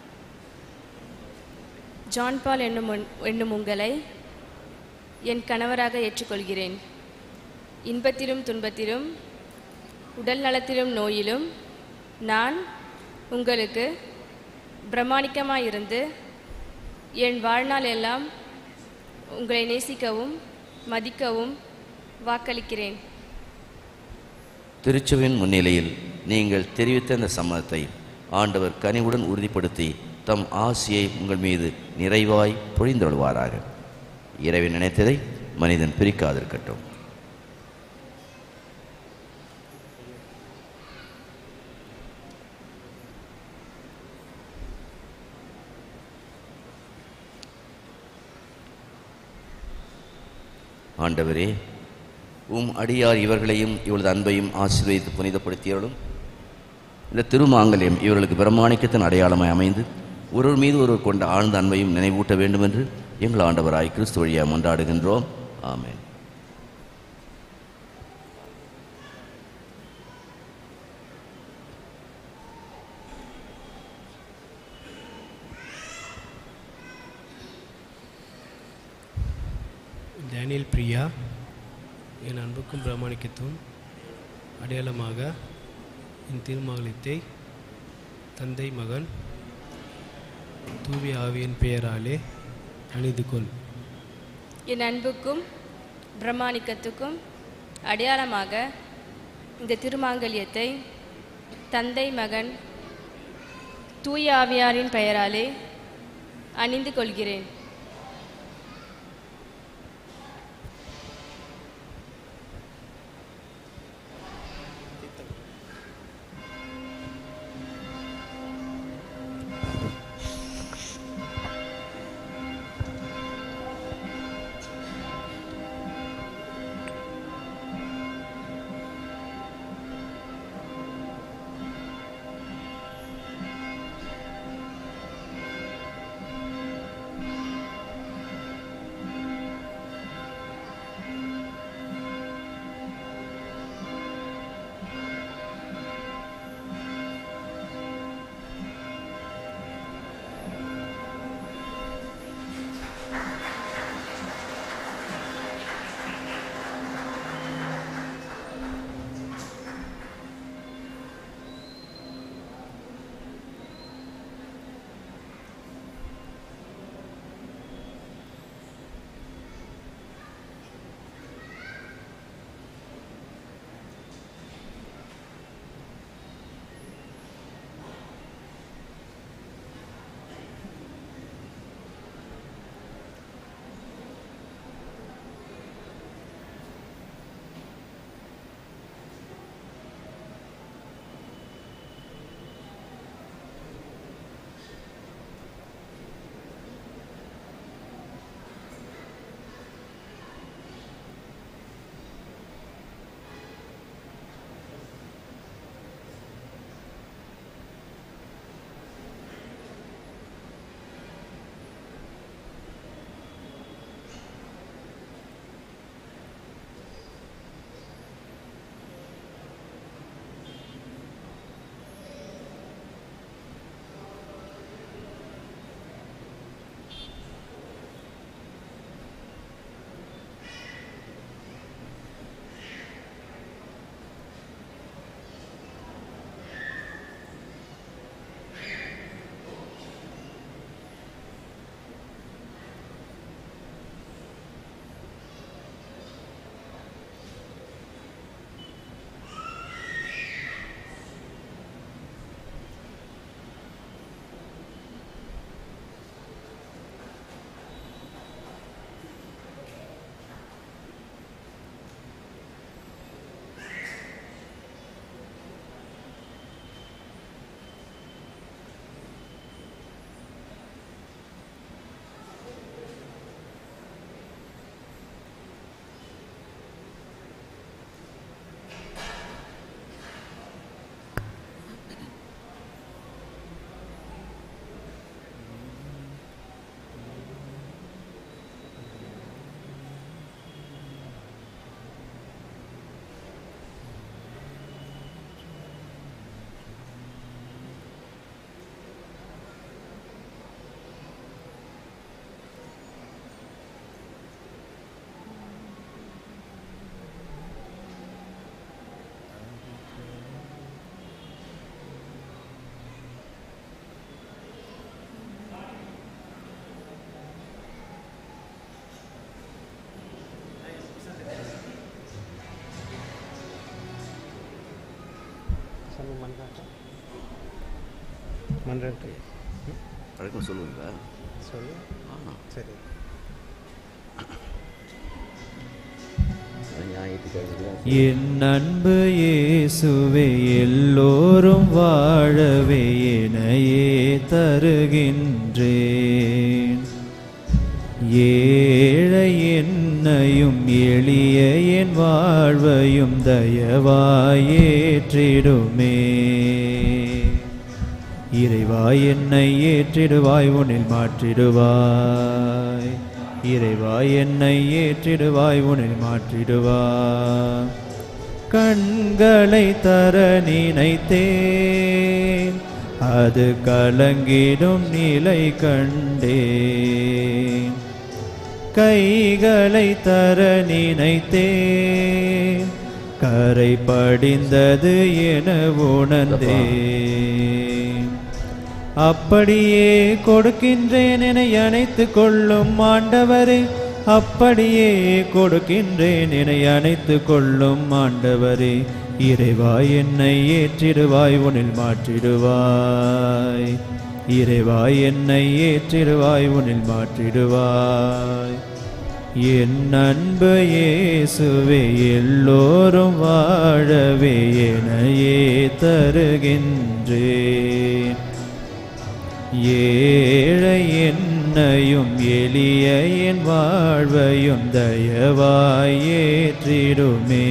ஜான் பால் என்னும் என்னும் உங்களை என் கணவராக ஏற்றுக்கொள்கிறேன். இன்பத்திலும் துன்பத்திலும் உடல் நலத்திலும் நோயிலும் நான் உங்களுக்கு பிரமாணிக்கமாயிருந்து என் வாழ்நாள் எல்லாம் உங்களை நேசிக்கவும் மதிக்கவும் வாக்களிக்கிறேன். திருச்சபையின் முன்னிலையில் நீங்கள் தெரிவித்த இந்த சம்மதத்தை ஆண்டவர் கனிவுடன் உறுதிப்படுத்தி தம் ஆசியை உங்கள் மீது நிறைவாய் பொழிந்தொழுவாராக. இறைவன் நினைத்ததை மனிதன் பிரிக்காதிருக்கட்டும். ஆண்டவரே, உம் அடியார் இவர்களையும் இவளது அன்பையும் ஆசீர்வதித்து புனிதப்படுத்தியவளும் இந்த திருமாங்கல்யம் இவர்களுக்கு பிரமாணிக்கத்தின் அடையாளமாய் அமைந்து ஒருவர் மீது ஒருவர் கொண்ட ஆழ்ந்த அன்பையும் நினைவூட்ட வேண்டும் என்று எங்கள் ஆண்டவராய் கிறிஸ்து வழியாக கொண்டாடுகின்றோம். ஆமென். டேனியல் பிரியா என் அன்புக்கும் பிரமாணிக்கத்தும் அடையாளமாக என் திருமகளத்தை தந்தை மகன் தூவி ஆவியின் பெயராலே அணிந்து கொள். என் அன்புக்கும் பிரமாணிக்கத்துக்கும் அடையாளமாக இந்த திருமாங்கல்யத்தை தந்தை மகன் தூய ஆவியாரின் பெயராலே அணிந்து கொள்கிறேன். மன்றாட்டு வழக்கம் சொல்லுவீங்களா? சொல்லு. சரி. என் அன்பு இயேசுவே, எல்லோரும் வாழவே என்னையே தருகின்றேன். ஏழை என்னையும் எளிய என் வாழ்வையும் தயவாயேற்றிடுமே. இறைவா என்னை ஏற்றிடுவாய் உன்னில் மாற்றிடுவாய். இறைவா என்னை ஏற்றிடுவாய் உன்னில் மாற்றிடுவாய். கண்களை தர நினைத்தேன், அது கலங்கிடும் நிலை கண்டேன். கைகளை தர நினைத்தேன், கரை படிந்தது என உணர்ந்தேன். அப்படியே கொடுக்கின்றேன் என அணைத்து கொள்ளும் ஆண்டவரே, அப்படியே கொடுக்கின்றேன் என அணைத்து கொள்ளும் ஆண்டவரே. இறைவா என்னை ஏற்றிடுவாய் உன்னில் மாற்றிடுவாய். இறைவா என்னை ஏற்றிடுவாய் உன்னில் மாற்றிடுவாய். என் அன்பு இயேசுவே எல்லோரும் வாழவே எனையே தருகின்றேன். ஏழை என்னையும் எளிய என் வாழ்வையும் தயவாய் ஏற்றிடுமே.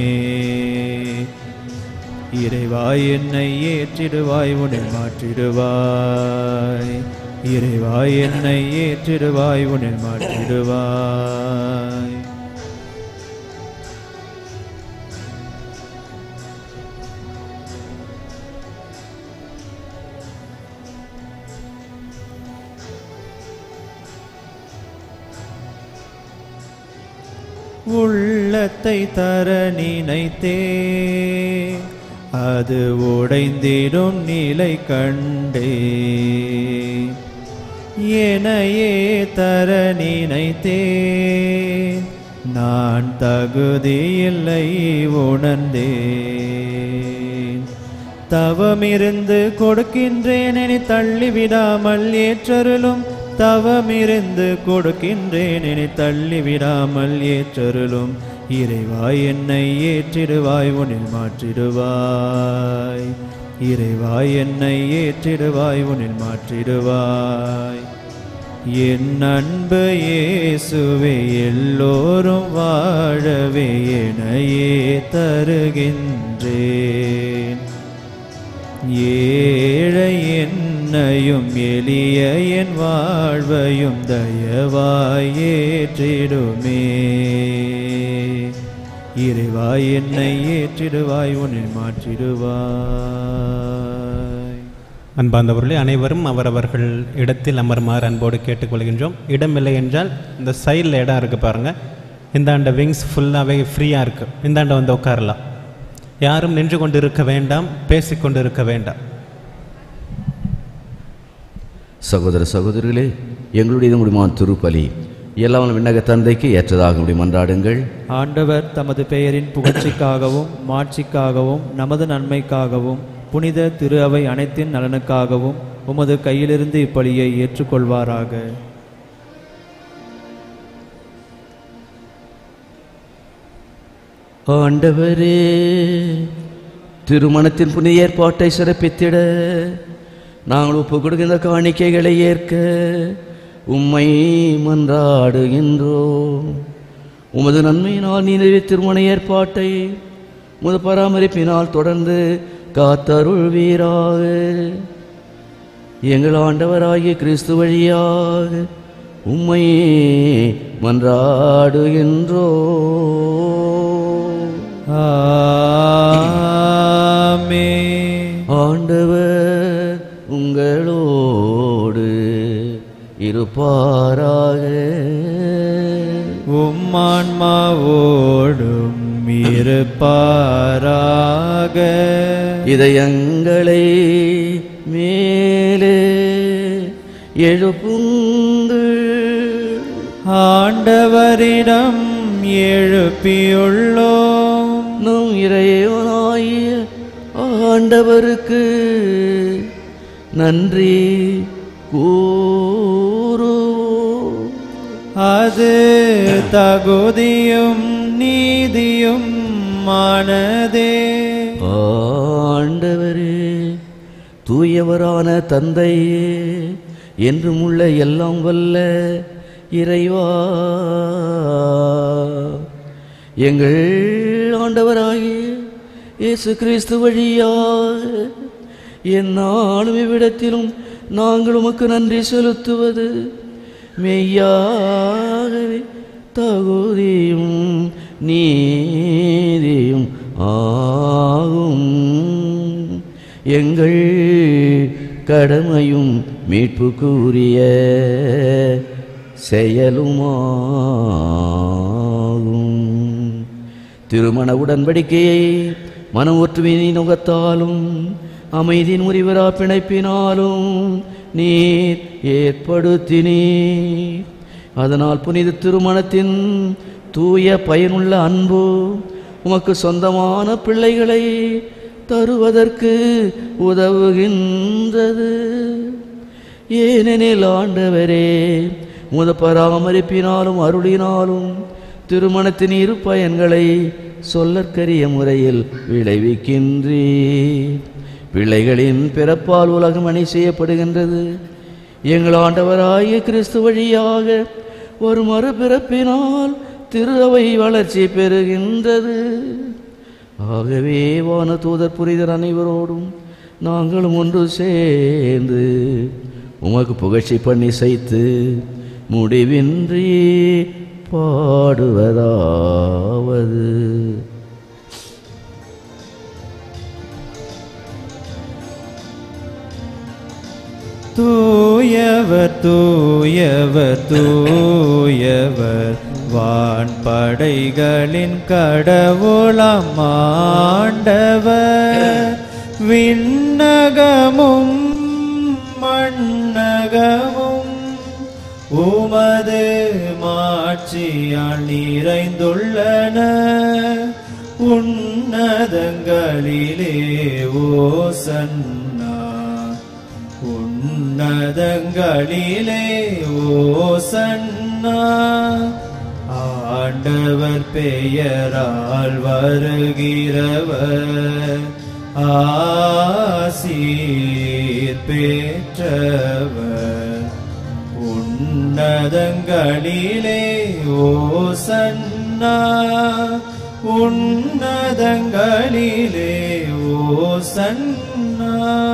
இறைவா என்னை ஏற்றிடுவாய் உன்னில் மாற்றிடுவாய். இறைவா என்னை ஏற்றிடுவாய் உன்னில் மாற்றிடுவாய். உள்ளத்தை தர நினைத்தே, அது உடைந்திடும் நிலை கண்டே. எனையே தர நினைத்தே, நான் தகுதியில்லை உணர்ந்தேன். தவமிருந்து கொடுக்கின்றேன் என தள்ளிவிடாமல் ஏற்றருளும். தவமிருந்து கொடுக்கின்றேன் என தள்ளிவிடாமல் ஏற்றருளும். இறைவா என்னை ஏற்றிடுவாய் உன்னில் மாற்றிடுவாய். இறைவா என்னை ஏற்றிடுவாய் உன்னில் மாற்றிடுவாய். என் அன்பு இயேசுவே எல்லோரும் வாழவே எனையே தருகின்றேன். ஏழை என்னையும் எளிய என் வாழ்வையும் தயவாய் ஏற்றிடுமே. இறைவா என்னை ஏற்றிடுவாய் உன்னில் மாற்றிடுவாய். அன்பார்ந்தவர்களே, அனைவரும் அவரவர்கள் இடத்தில் அமருமாறு அன்போடு கேட்டுக்கொள்கின்றோம். இடமில்லை என்றால் இந்த சைடில் இடம் இருக்குது பாருங்கள். இந்தாண்ட விங்ஸ் ஃபுல்லாகவே ஃப்ரீயாக இருக்குது. இந்தாண்ட வந்து உட்காரலாம். யாரும் நின்று கொண்டு இருக்க வேண்டாம், பேசிக்கொண்டு இருக்க வேண்டாம். சகோதர சகோதரிகளே, எங்களுடைய முடிமான திருப்பலி எல்லாம் விண்ணக தந்தைக்கு ஏற்றதாக முடி மன்றாடுங்கள். ஆண்டவர் தமது பெயரின் புகழ்ச்சிக்காகவும் மாட்சிக்காகவும் நமது நன்மைக்காகவும் புனித திரு அவை அனைத்தின் நலனுக்காகவும் உமது கையிலிருந்து இப்பலியை ஏற்றுக்கொள்வாராக. ஆண்டவரே, திருமணத்தின் புனித ஏற்பாட்டை சிறப்பித்திட நாங்கள் ஒப்பு கொடுக்கின்ற காணிக்கைகளை ஏற்க உம்மை மன்றாடுகின்றோம். உமது நன்மையினால் நீதிவே திருமண ஏற்பாட்டை உமது பராமரிப்பினால் தொடர்ந்து காத்தருள்வீராக. எங்கள் ஆண்டவராகிய கிறிஸ்து வழியாக உம்மை மன்றாடுகின்றோம். ஆமென். ஆண்டவர் உங்களோடு இருப்பாராக. உம்மான்மாவோடும் இருப்பாராக. இதயங்களை மேலே எழுப்புங்கள். ஆண்டவரிடம் எழுப்பியுள்ளோம். நம் இறைவனாகிய ஆண்டவருக்கு நன்றி கூறுவோம். அது தகுதியும் நீதியும் மானதே. ஆண்டவரே, தூயவரான தந்தையே, என்றும் உள்ள எல்லாம் வல்ல இறைவா, எங்கள் ஆண்டவராகிய இயேசு கிறிஸ்து வழியாக எந்நாளும் இவ்விடத்திலும் நாங்கள் உமக்கு நன்றி செலுத்துவது மெய்யாகவே தகுதியும் நீதியும் ஆகும். எங்கள் கடமையும் மீட்புக்குரிய செயலுமாகும். திருமண உடன்படிக்கையை மன ஒற்றுமையின் நுகத்தாலும் அமைதியின் முறிவரா பிணைப்பினாலும் நீர் ஏற்படுத்தினீர். அதனால் புனித திருமணத்தின் தூய பயனுள்ள அன்பு உமக்கு சொந்தமான பிள்ளைகளை தருவதற்கு உதவுகின்றது. ஏனெனில் ஆண்டவரே, முத பராமரிப்பினாலும் அருளினாலும் திருமணத்தின் இரு பயன்களை சொல்லற்கரிய முறையில் விளைவிக்கின்றீர். பிள்ளைகளின் பிறப்பால் உலகம் அணி செய்யப்படுகின்றது. எங்கள் ஆண்டவராகிய கிறிஸ்து வழியாக ஒரு மறுபிறப்பினால் திரு அவை வளர்ச்சி பெறுகின்றது. ஆகவே வான தூதர் புரிதர் அனைவரோடும் நாங்களும் ஒன்று சேர்ந்து உமக்கு புகழ்ச்சி பண்ணி செய்து முடிவின்றி பாடுவதாவது. தூயவர் தூயவர் தூயவர் வான்படைகளின் கடவுளாம் ஆண்டவர். விண்ணகமும் மண்ணகமும் உமது மாட்சியால் நிறைந்துள்ளன. உன்னதங்களிலே ஓசன்னா, உன்னதங்களிலே ஓசன்னா. ஆண்டவர் பெயரால் வருகிறவர் ஆசீர் பெற்றவர். உன்னதங்களிலே ஓசன்னா, உன்னதங்களிலே ஓசன்னா.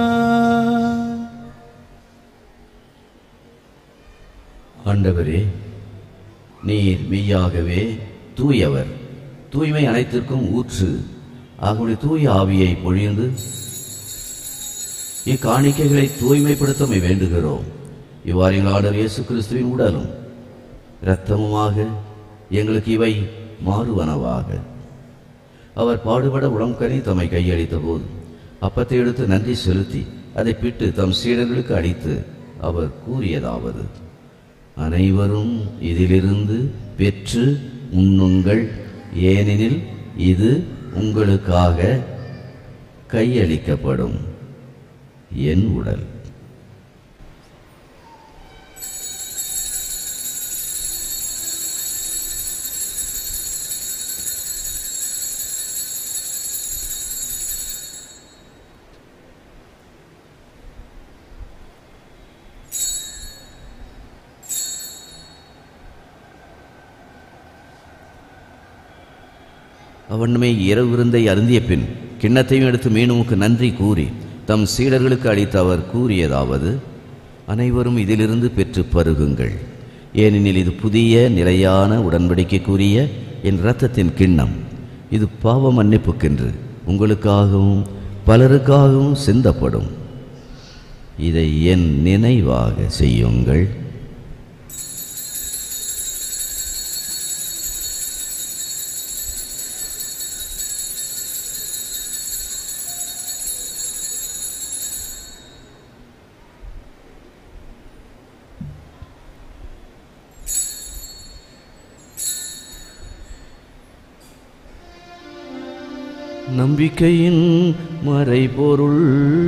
ஆண்டவரே, நீர் மெய்யாகவே தூயவர், தூய்மை அனைத்திற்கும் ஊற்று. ஆகுடைய தூய ஆவியை பொழிந்து இக்காணிக்கைகளை தூய்மைப்படுத்த வேண்டுகிறோம். இவ்வாறு எங்கள் ஆண்டவர் இயேசு கிறிஸ்துவின் உடலும் இரத்தமுமாக எங்களுக்கு இவை மாறுவனவாக. அவர் பாடுபட உளம் கனி தம்மை கையளித்த போது அப்பத்தை எடுத்து நன்றி செலுத்தி அதை பிட்டு தம் சீடர்களுக்கு அளித்து அவர் கூறியதாவது: அனைவரும் இதிலிருந்து பெற்று உண்ணுங்கள், ஏனெனில் இது உங்களுக்காக கையளிக்கப்படும் என் உடல். அவனுமே இரவு விருந்தை அருந்திய பின் கிண்ணத்தையும் எடுத்து மீனுமுக்கு நன்றி கூறி தம் சீடர்களுக்கு அளித்து அவர் கூறியதாவது: அனைவரும் இதிலிருந்து பெற்று பருகுங்கள், ஏனெனில் இது புதிய நிலையான உடன்படிக்கைக்குரிய என் இரத்தத்தின் கிண்ணம். இது பாவ மன்னிப்புக்கென்று உங்களுக்காகவும் பலருக்காகவும் சிந்தப்படும். இதை என் நினைவாக செய்யுங்கள். நம்பிக்கையின் மறைபொருள்.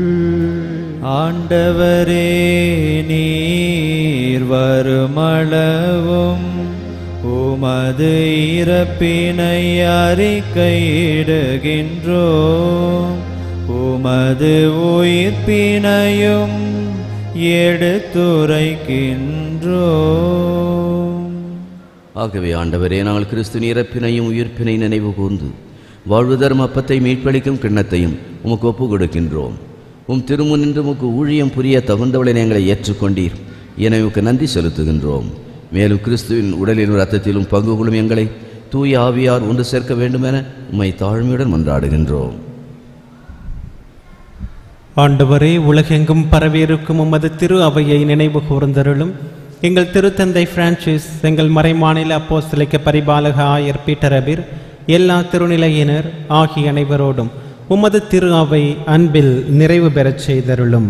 ஆண்டவரே, நீர் வருமளவும் உமது இறப்பினை அறிக்கையிடுகின்றோம், உமது உயிர்ப்பினையும் எடுத்துரைக்கின்றோம். ஆகவே ஆண்டவரே, நாங்கள் கிறிஸ்துவின் இறப்பினையும் உயிர்ப்பினை நினைவு கூர்ந்து வாழ்வு தரும் அப்பத்தை மீட்பளிக்கும் கிண்ணத்தையும் உமக்கு ஒப்பு கொடுக்கின்றோம். உம் திருமுன் நின்று உமக்கு ஊழியம் புரிய தகுந்தவளை எங்களை ஏற்றுக்கொண்டீர். எனவே உமக்கு நன்றி செலுத்துகின்றோம். மேலும் கிறிஸ்துவின் உடலிலும் இரத்தத்திலும் பங்கு கொள்ளும் எங்களை தூய ஆவியார் ஒன்று சேர்க்க வேண்டுமென உம்மை தாழ்மையுடன் மன்றாடுகின்றோம். ஆண்டவரே, உலகெங்கும் பரவியிருக்கும் உமது திரு அவையை நினைவு கூர்ந்தருளும். எங்கள் திருத்தந்தை பிரான்சிஸ், எங்கள் மறைமாநில அப்போஸ்தலிக்க பரிபாலக ஆயர் பீட்டர் அபிர், எல்லா திருநிலையினர் ஆகிய அனைவரோடும் உமது திரு அவை அன்பில் நிறைவு பெறச் செய்தருளும்.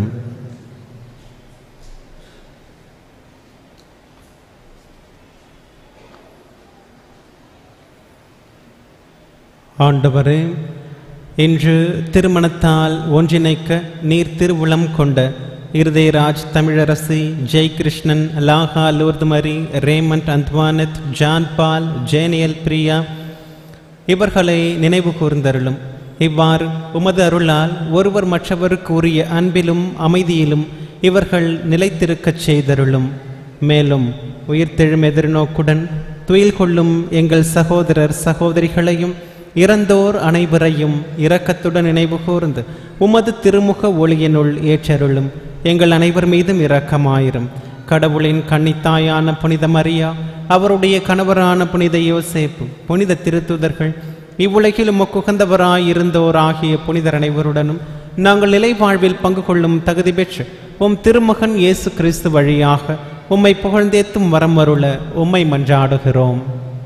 ஆண்டவரே, இன்று திருமணத்தால் ஒன்றிணைக்க நீர் திருவுளம் கொண்ட Irudhayaraj Tamilarasi, Jai Krishnan, Laga Lourdumary, Raymond Anthuvanath, John Paul, Daniel Priya இவர்களை நினைவு கூர்ந்தருளும். இவ்வாறு உமது அருளால் ஒருவர் மற்றவருக்கு உரிய அன்பிலும் அமைதியிலும் இவர்கள் நிலைத்திருக்கச் செய்தருளும். மேலும் உயிர்த்தெழும் எதிர்நோக்குடன் துயில் கொள்ளும் எங்கள் சகோதரர் சகோதரிகளையும் இறந்தோர் அனைவரையும் இரக்கத்துடன் நினைவு கூர்ந்து உமது திருமுக ஒளியினுள் ஏற்றருளும். எங்கள் அனைவர் மீதும் இரக்கமாயிரும். கடவுளின் கன்னித்தாயான புனித மரியா, அவருடைய கணவரான புனித யோசேப்பு, புனித திருத்துதர்கள், இவ்வுலகில் உமக்குகந்தவராயிருந்தோர் ஆகிய புனிதர் அனைவருடனும் நாங்கள் நிலை வாழ்வில் பங்கு கொள்ளும் தகுதி பெற்று உம் திருமகன் இயேசு கிறிஸ்து வழியாக உம்மை புகழ்ந்தேத்தும் வரம் அருள உம்மை மன்றாடுகிறோம்.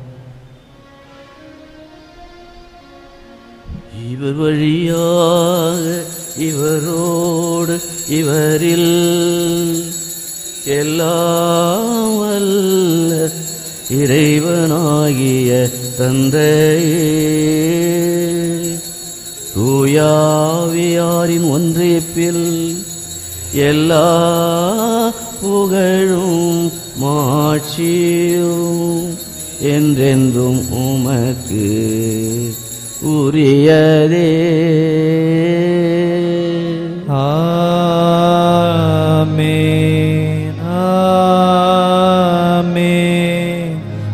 இவர் வழியாக இவரோடு இவரில் எல்லாம் வல்ல இறைவனாகிய தந்தையே, தூயாவியாரின் ஒன்றிப்பில் எல்லா புகழும் மாட்சியும் என்றென்றும் உமக்கு உரியதே. ஆமென், ஆமென்,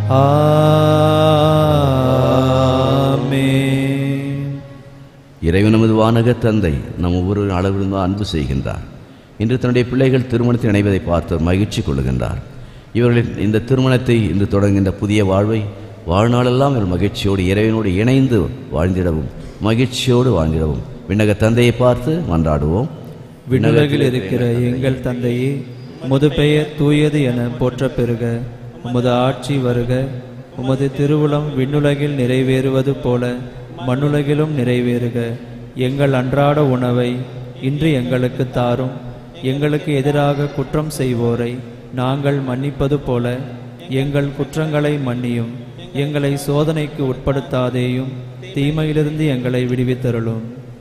ஆமென். இறைவன் நமது வானக தந்தை நம் ஒவ்வொரு அளவிலிருந்து அன்பு செய்கின்றார். இன்று தன்னுடைய பிள்ளைகள் திருமணத்தை இணைவதை பார்த்து மகிழ்ச்சி கொள்ளுகின்றார். இவர்களின் இந்த திருமணத்தை இன்று தொடங்குகின்ற புதிய வாழ்வை வாழ்நாளெல்லாம் இவர் மகிழ்ச்சியோடு இறைவனோடு இணைந்து வாழ்ந்திடவும் மகிழ்ச்சியோடு வாழ்ந்திடவும் விண்ணக தந்தையை பார்த்து மன்றாடுவோம். விண்ணுலகில் இருக்கிற எங்கள் தந்தையே, உமது பெயர் தூயது என போற்ற பெறுக. உமது ஆட்சி வருக. உமது திருவுளம் விண்ணுலகில் நிறைவேறுவது போல மண்ணுலகிலும் நிறைவேறுக. எங்கள் அன்றாட உணவை இன்று எங்களுக்கு தாரும். எங்களுக்கு எதிராக குற்றம் செய்வோரை நாங்கள் மன்னிப்பது போல எங்கள் குற்றங்களை மன்னியும். எங்களை சோதனைக்கு உட்படுத்தாதேயும், தீமையிலிருந்து எங்களை விடுவித்தருளும்.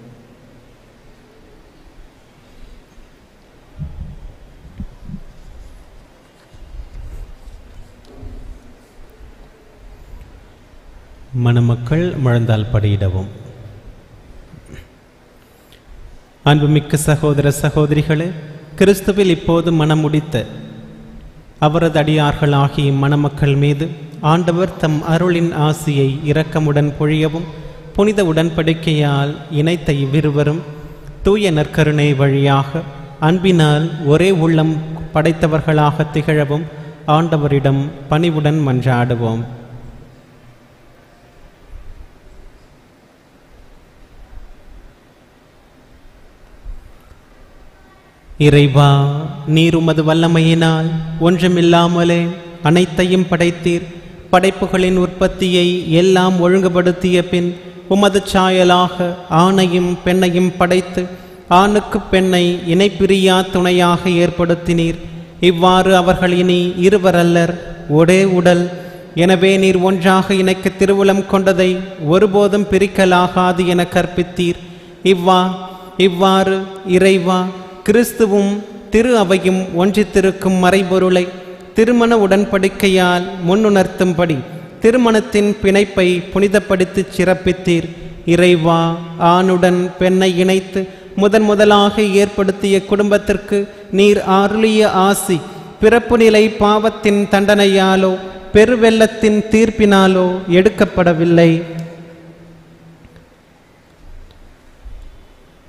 மணமக்கள் முழந்தால் படியிடவும். அன்புமிக்க சகோதர சகோதரிகளே, கிறிஸ்துவில் இப்போது மனம் முடித்த அவரது அடியார்கள் ஆகிய மணமக்கள் மீது ஆண்டவர் தம் அருளின் ஆசியை இரக்கமுடன் பொழியவும், புனித உடன்படிக்கையால் இணைத்த இவ்விருவரும் தூய நற்கருணை வழியாக அன்பினால் ஒரே உள்ளம் படைத்தவர்களாக திகழவும் ஆண்டவரிடம் பணிவுடன் மன்றாடுவோம். இறைவா, நீர் உமது வல்லமையினால் ஒன்றுமில்லாமலே அனைத்தையும் படைத்தீர். படைப்புகளின் உற்பத்தியை எல்லாம் ஒழுங்குபடுத்திய பின் உமது சாயலாக ஆணையும் பெண்ணையும் படைத்து ஆணுக்கு பெண்ணை இணைப்பிரியா துணையாக ஏற்படுத்தினீர். இவ்வாறு அவர்கள் இனி இருவரல்லர், ஒரே உடல். எனவே நீர் ஒன்றாக இணைக்க திருவுளம் கொண்டதை ஒருபோதும் பிரிக்கலாகாது என கற்பித்தீர். இவ்வா இவ்வாறு இறைவா, கிறிஸ்துவும் திரு அவையும் ஒன்றித்திருக்கும் மறைபொருளை திருமண உடன்படிக்கையால் முன்னுணர்த்தும்படி திருமணத்தின் பிணைப்பை புனிதப்படுத்தி சிறப்பித்தீர். இறைவா, ஆணுடன் பெண்ணை இணைத்து முதன் முதலாக ஏற்படுத்திய குடும்பத்திற்கு நீர் அருளிய ஆசி பிறப்பு நிலை பாவத்தின் தண்டனையாலோ பெருவெள்ளத்தின் தீர்ப்பினாலோ எடுக்கப்படவில்லை.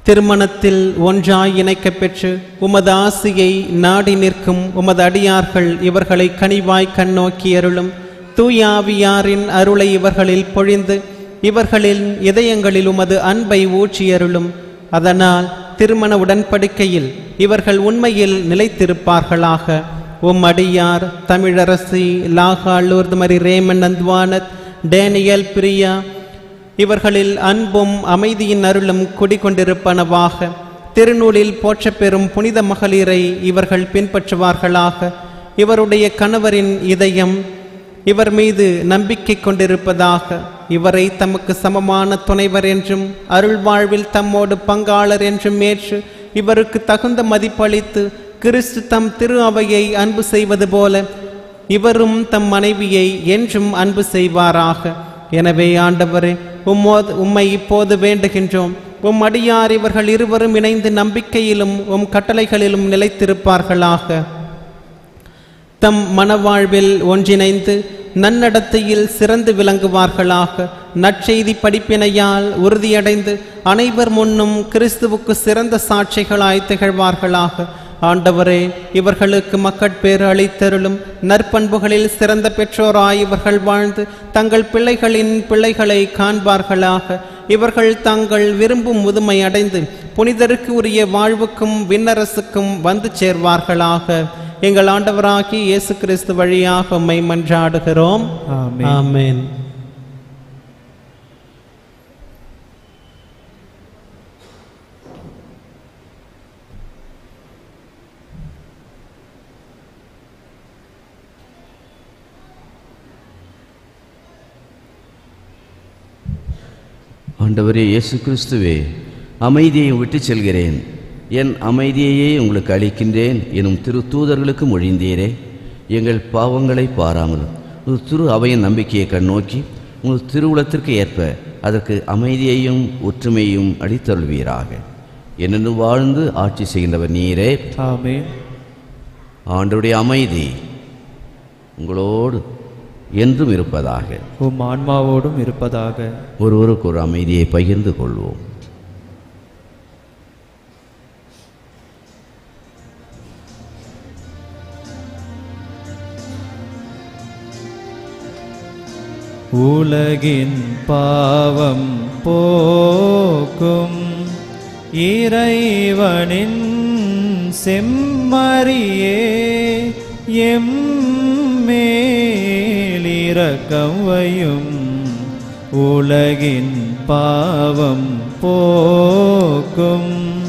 திருமணத்தில் ஒன்றாய் இணைக்கப் பெற்று உமது ஆசியை நாடி நிற்கும் உமது அடியார்கள் இவர்களை கனிவாய் கண்ணோக்கி அருளும். தூயாவியாரின் அருளை இவர்களில் பொழிந்து இவர்களின் இதயங்களில் உமது அன்பை ஊற்றியருளும். அதனால் திருமண உடன்படிக்கையில் இவர்கள் உண்மையில் நிலைத்திருப்பார்களாக. உம் அடியார் தமிழரசி லாகா லூர்துமரி ரேமன் அந்த்வானத் டேனியல் பிரியா இவர்களில் அன்பும் அமைதியின் அருளும் குடிகொண்டிருப்பனவாக. திருநூலில் போற்றப்பெறும் புனித மகளிரை இவர்கள் பின்பற்றுவார்களாக. இவருடைய கணவரின் இதயம் இவர் மீது நம்பிக்கை கொண்டிருப்பதாக. இவரை தமக்கு சமமான துணைவர் என்றும் அருள் வாழ்வில் தம்மோடு பங்காளர் என்றும் ஏற்று இவருக்கு தகுந்த மதிப்பளித்து கிறிஸ்து தம் திரு அவையை அன்பு செய்வது போல இவரும் தம் மனைவியை என்றும் அன்பு செய்வாராக. எனவே ஆண்டவரே, உம்மோது உம்மை இப்போது வேண்டுகின்றோம். உம் அடியார் இவர்கள் இருவரும் இணைந்து நம்பிக்கையிலும் உம் கட்டளைகளிலும் நிலைத்திருப்பார்களாக. தம் மனவாழ்வில் ஒன்றிணைந்து நன்னடத்தையில் சிறந்து விளங்குவார்களாக. நற்செய்தி படிப்பினையால் உறுதியடைந்து அனைவர் முன்னும் கிறிஸ்துவுக்கு சிறந்த சாட்சிகளாய் திகழ்வார்களாக. ஆண்டவரே, இவர்களுக்கு மக்கட்பேறு அளித்தருளும். நற்பண்புகளில் சிறந்த பெற்றோராய் இவர்கள் வாழ்ந்து தங்கள் பிள்ளைகளின் பிள்ளைகளை காண்பார்களாக. இவர்கள் தங்கள் விரும்பும் முதுமை அடைந்து புனிதருக்கு உரிய வாழ்வுக்கும் விண்ணரசுக்கும் வந்து சேர்வார்களாக. எங்கள் ஆண்டவராகி இயேசு கிறிஸ்து வழியாக உம்மை மன்றாடுகிறோம். ஆமென். ஆண்டவரே இயேசு கிறிஸ்துவே, அமைதியை விட்டுச் செல்கிறேன், என் அமைதியையே உங்களுக்கு அளிக்கின்றேன் எனும் திரு தூதர்களுக்கு மொழிந்தீரே. எங்கள் பாவங்களை பாராமல் ஒரு திரு அவையின் நம்பிக்கையை கண்ணோக்கி உங்கள் திருவுளத்திற்கு ஏற்ப அதற்கு அமைதியையும் ஒற்றுமையும் அளித்தருள்வீராக. என்னென்னு வாழ்ந்து ஆட்சி செய்கின்றவர் நீரே. ஆமென். ஆண்டவருடைய அமைதி உங்களோடு என்றும் இருப்பதாக. உம் ஆன்மாவோடும் இருப்பதாக. ஒருவருக்கு ஒரு அமைதியை பகிர்ந்து கொள்வோம். உலகின் பாவம் போக்கும் இறைவனின் செம்மறியே, எம்மேலிரக்கம் வையும். உலகின் பாவம் போக்கும்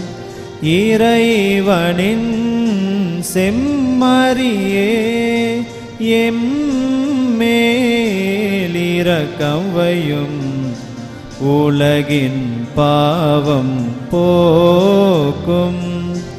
இறைவனின் செம்மறியே, எம்மேலிரக்கம் வையும். உலகின் பாவம் போக்கும்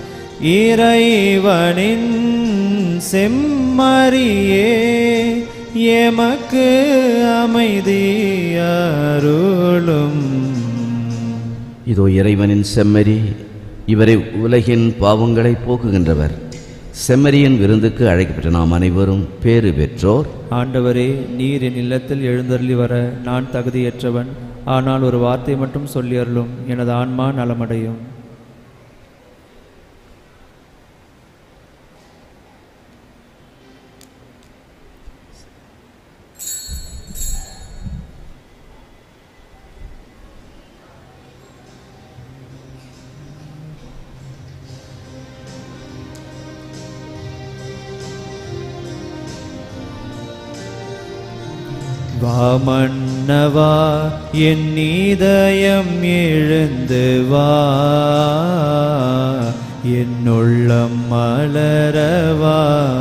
இறைவனின் செம்மறியே, எமக்கு அமைதி அருளும். இதோ இறைவனின் செம்மறி, இவரை உலகின் பாவங்களை போக்குகின்றவர். செம்மறியின் விருந்துக்கு அழைக்கப்பட்ட நாம் அனைவரும் பேறு பெற்றோர். ஆண்டவரே, நீர் என் இல்லத்தில் எழுந்தருளி வர நான் தகுதியற்றவன். ஆனால் ஒரு வார்த்தை மட்டும் சொல்லி அருளும், எனது ஆன்மா நலமடையும். வா மன்னவா, என் இதயம் எழுந்து வா, என் உள்ளம் மலரவா,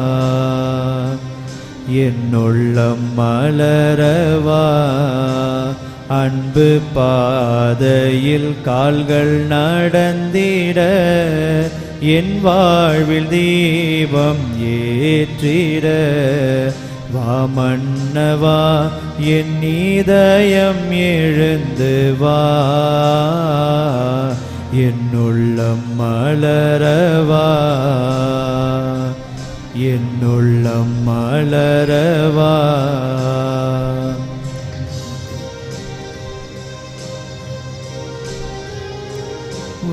என் உள்ளம் மலரவா. அன்பு பாதையில் கால்கள் நடந்திட, என் வாழ்வில் தீபம் ஏற்றிட. வா மன்னவா, என் இதயம் எழுந்து வா, என் உள்ளம் மலரவா, என் உள்ளம் மலரவா.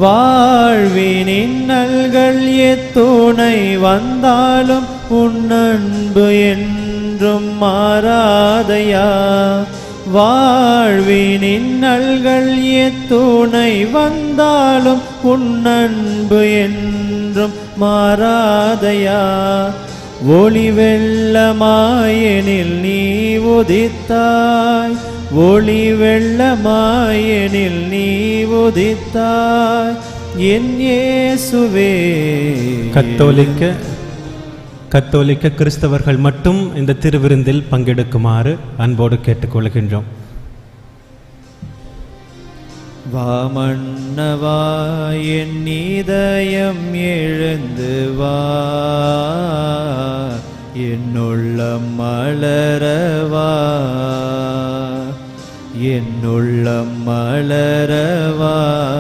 வாழ்வின் இன்னல்கள் எத்துணை வந்தாலும் உன் அன்பு என்றும் மாறாதையா. வாழ்வின் இன்னல்கள் எத்துணை வந்தாலும் உன் அன்பு என்றும் மாறாதையா. ஒளி வெள்ளமாயெனில் நீ உதித்தாய், ஒளி வெள்ளமாயெனில் நீ உதித்தாய் என் இயேசுவே. கத்தோலிக்க கத்தோலிக்க கிறிஸ்தவர்கள் மட்டும் இந்த திருவிருந்தில் பங்கெடுக்குமாறு அன்போடு கேட்டுக்கொள்கின்றோம். வா மன்னவா என் இதயம் எழுந்து வா, என்னுள்ளம் மலரவா, என்னுள்ளம் மலரவா.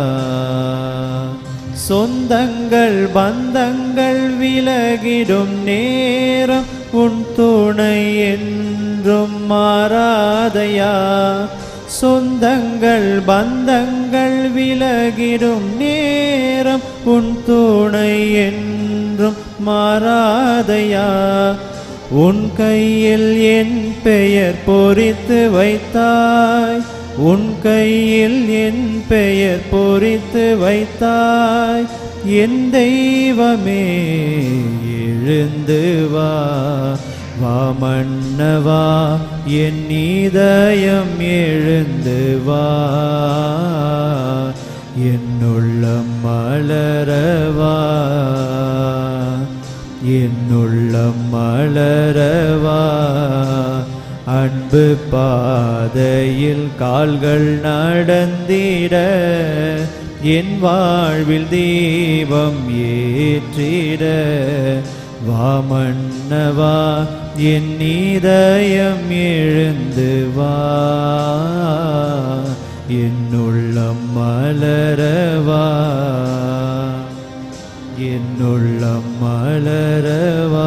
சொந்தங்கள் பந்தங்கள் விலகிடும் நேரம் உன் துணை என்றும் மாறாதையா. சொந்தங்கள் பந்தங்கள் விலகிடும் நேரம் உன் துணை என்றும் மாறாதையா. உன் கையில் என் பெயர் பொறித்து வைத்தாய், உன் கையில் என் பெயர் பொறித்து வைத்தாய் என் தெய்வமே. எழுந்து வா, வா மன்னவா என் இதயம் எழுந்து வா, என்னுள்ளம் மலரவா, என்னுள்ளம் மலரவா. அன்பு பாதையில் கால்கள் நடந்திட, என் வாழ்வில் தீபம் ஏற்றிட. வா மன்னவா என் இதயம் எழுந்து வா, என்னுள்ளம் மலரவா, என்னுள்ளம் மலரவா.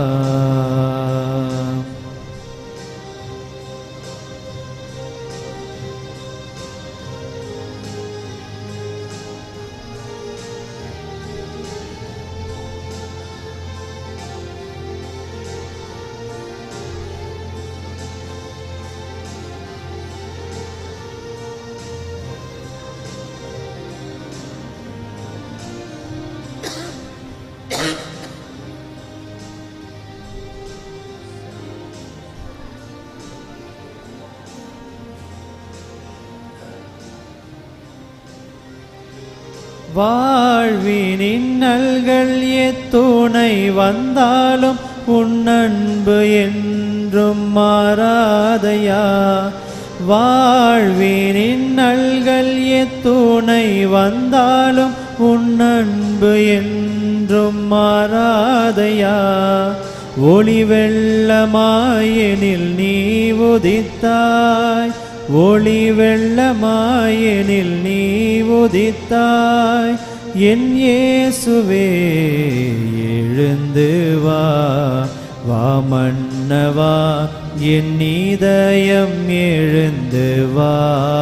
வாழ்வின் இன்னல்கள் எத்துணை வந்தாலும் உன் அன்பு என்றும் மாறாதையா. வாழ்வின் இன்னல்கள் எத்துணை வந்தாலும் உன் அன்பு என்றும் மாறாதையா. ஒளி வெள்ளமாயெனில் நீ உதித்தாய், ஒளி வெள்ளமாயெனில் நீ உதித்தாய் என் இயேசுவே. எழுந்து வா, வா மன்னவா என் இதயம் எழுந்து வா,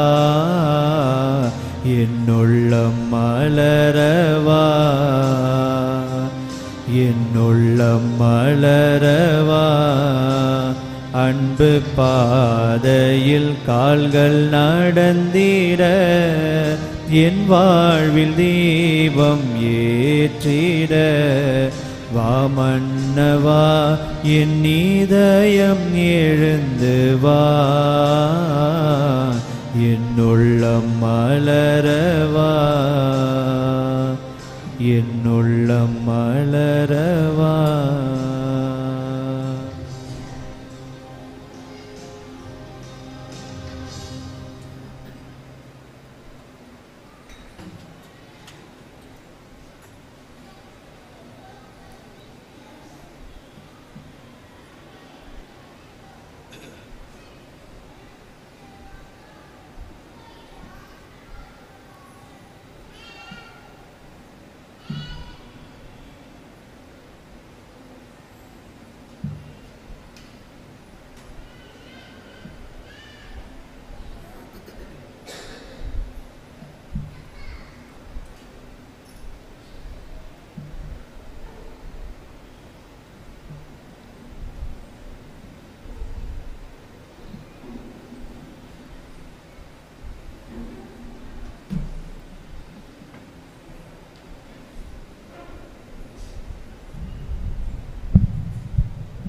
என்னுள்ளம் மலரவா, என்னுள்ளம் மலரவா. அன்பு பாதையில் கால்கள் நடந்திட, என் வாழ்வில் தீபம் ஏற்றிட. வா மன்னவா என் இதயம் எழுந்து வா, என்னுள்ளம் மலரவா, என்னுள்ளம் மலரவா.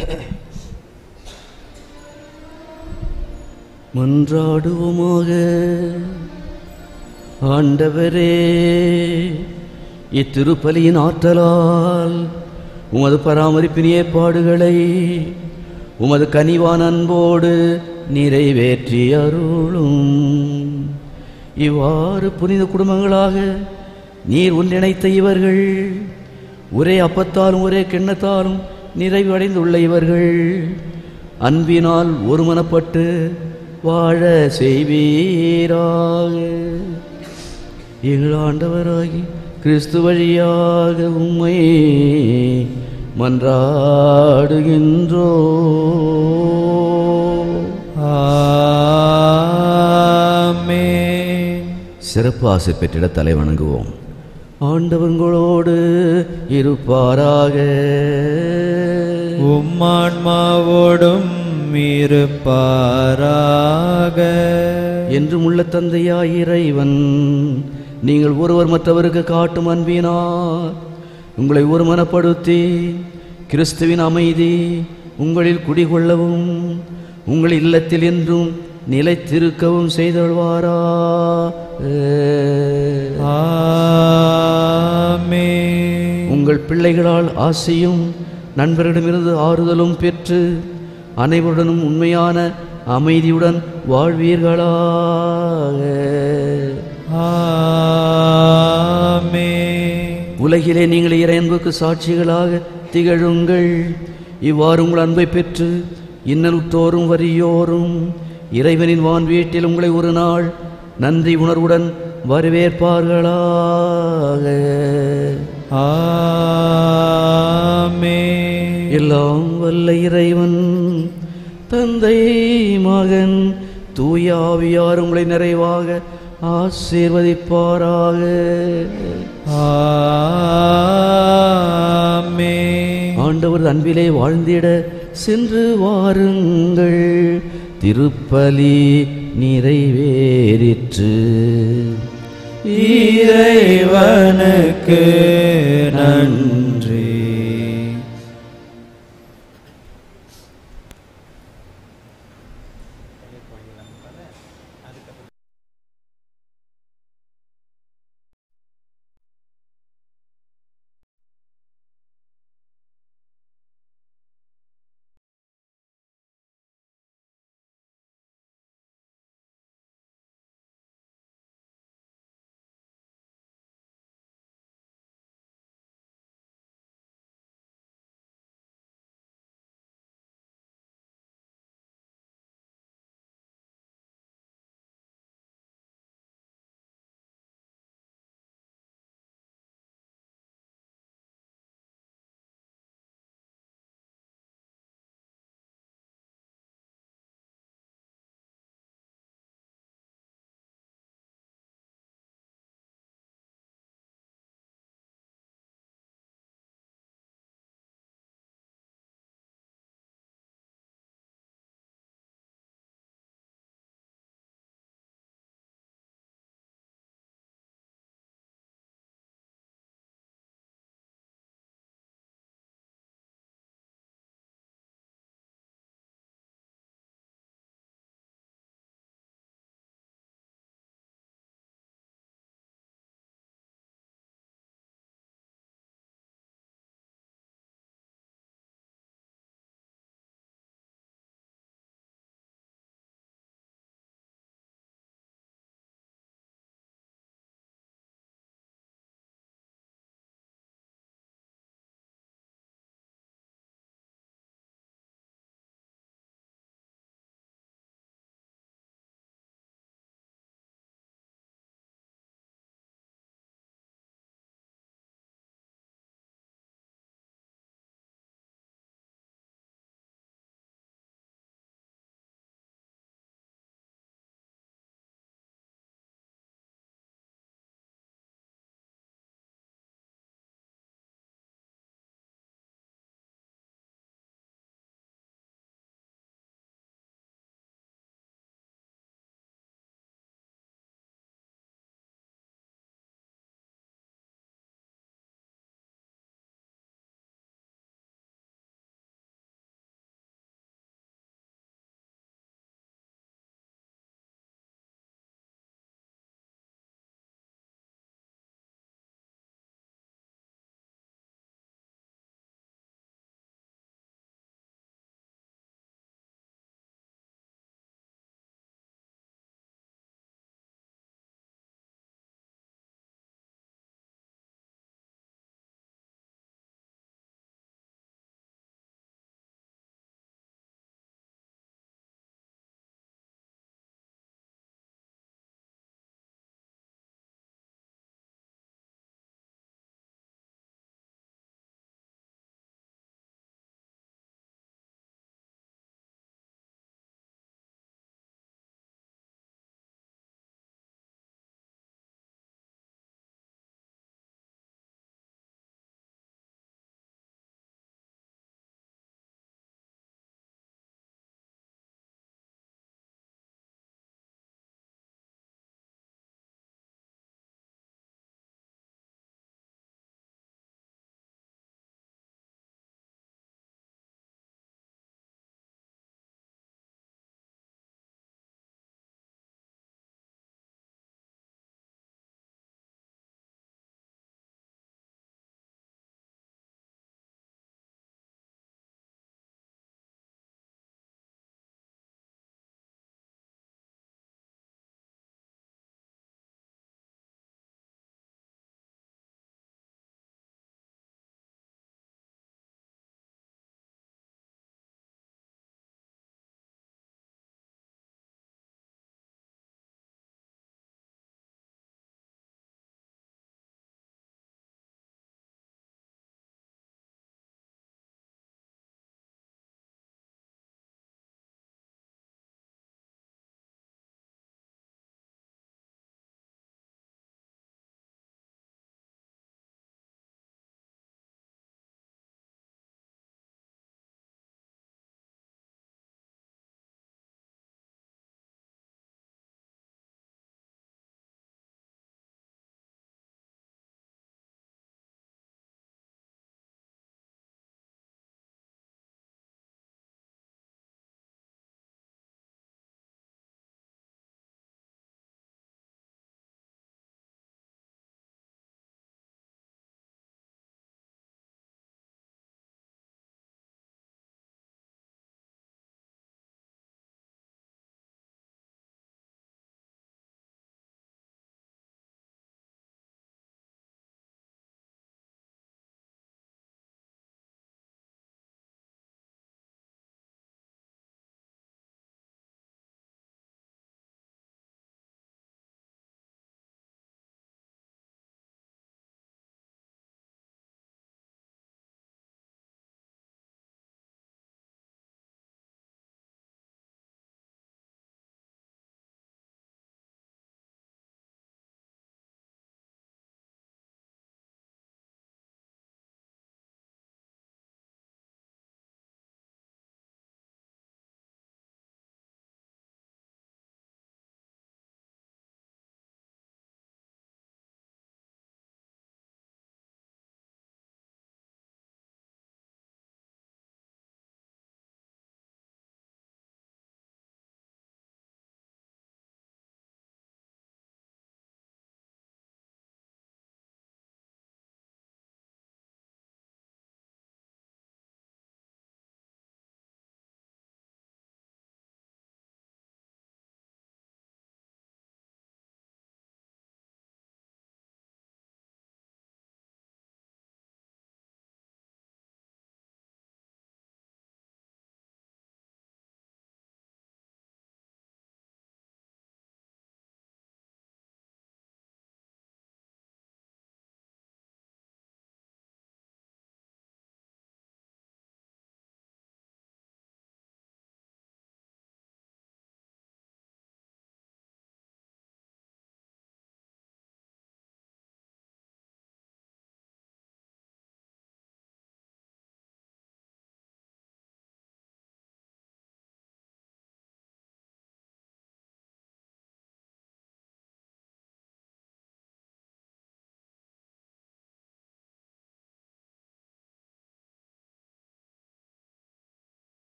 மன்றாடுவோமாக. ஆண்டவரே, இத்திருப்பலியின் ஆற்றலால் உமது பராமரிப்பின் ஏற்பாடுகளை உமது கனிவான அன்போடு நிறைவேற்றி அருளும். இவ்வாறு புனித குடும்பங்களாக நீர் ஒன்றிணைத்த இவர்கள் ஒரே அப்பத்தாலும் ஒரே கிண்ணத்தாலும் நிறைவு அடைந்துள்ள இவர்கள் அன்பினால் ஒருமனப்பட்டு வாழ செய்வீராக. எங்கள் ஆண்டவராகி கிறிஸ்து வழியாக உம்மை மன்றாடுகின்றோ. ஆமென். சிறப்பு ஆசை பெற்றிட தலை வணங்குவோம். ஆண்டவங்களோடு இருப்பாராக. உம்மான்மாவோடும் இருப்பாராக. என்றும் உள்ள தந்தையாய் இறைவன், நீங்கள் ஒருவர் மற்றவருக்கு காட்டும் அன்பினார் உங்களை ஒருமனப்படுத்தி கிறிஸ்துவின் அமைதி உங்களில் குடிகொள்ளவும் உங்கள் இல்லத்தில் என்றும் நிலைத்திருக்கவும் செய்தல்வாரா. ஆமென். உங்கள் பிள்ளைகளால் ஆசையும் நண்பரிடமிருந்து ஆறுதலும் பெற்று அனைவருடனும் உண்மையான அமைதியுடன் வாழ்வீர்களாக. ஆமென். உலகிலே நீங்கள் இறையன்புக்கு சாட்சிகளாக திகழுங்கள். இவ்வாறு உங்கள் அன்பை பெற்று இன்னலுற்றோரும் வறியோரும் இறைவனின் வான் வீட்டில் உங்களை ஒரு நாள் நன்றி உணர்வுடன் வரவேற்பார்களாக. ஆமென். எல்லாம் வல்ல இறைவன் தந்தை மகன் தூய ஆவியார் உங்களை நிறைவாக ஆசீர்வதிப்பாராக. ஆமென். ஆண்டவர் அன்பிலே வாழ்ந்திட சென்று வாருங்கள். திருப்பலி நிறைவேறிற்று. இறைவனுக்கு நன்றி.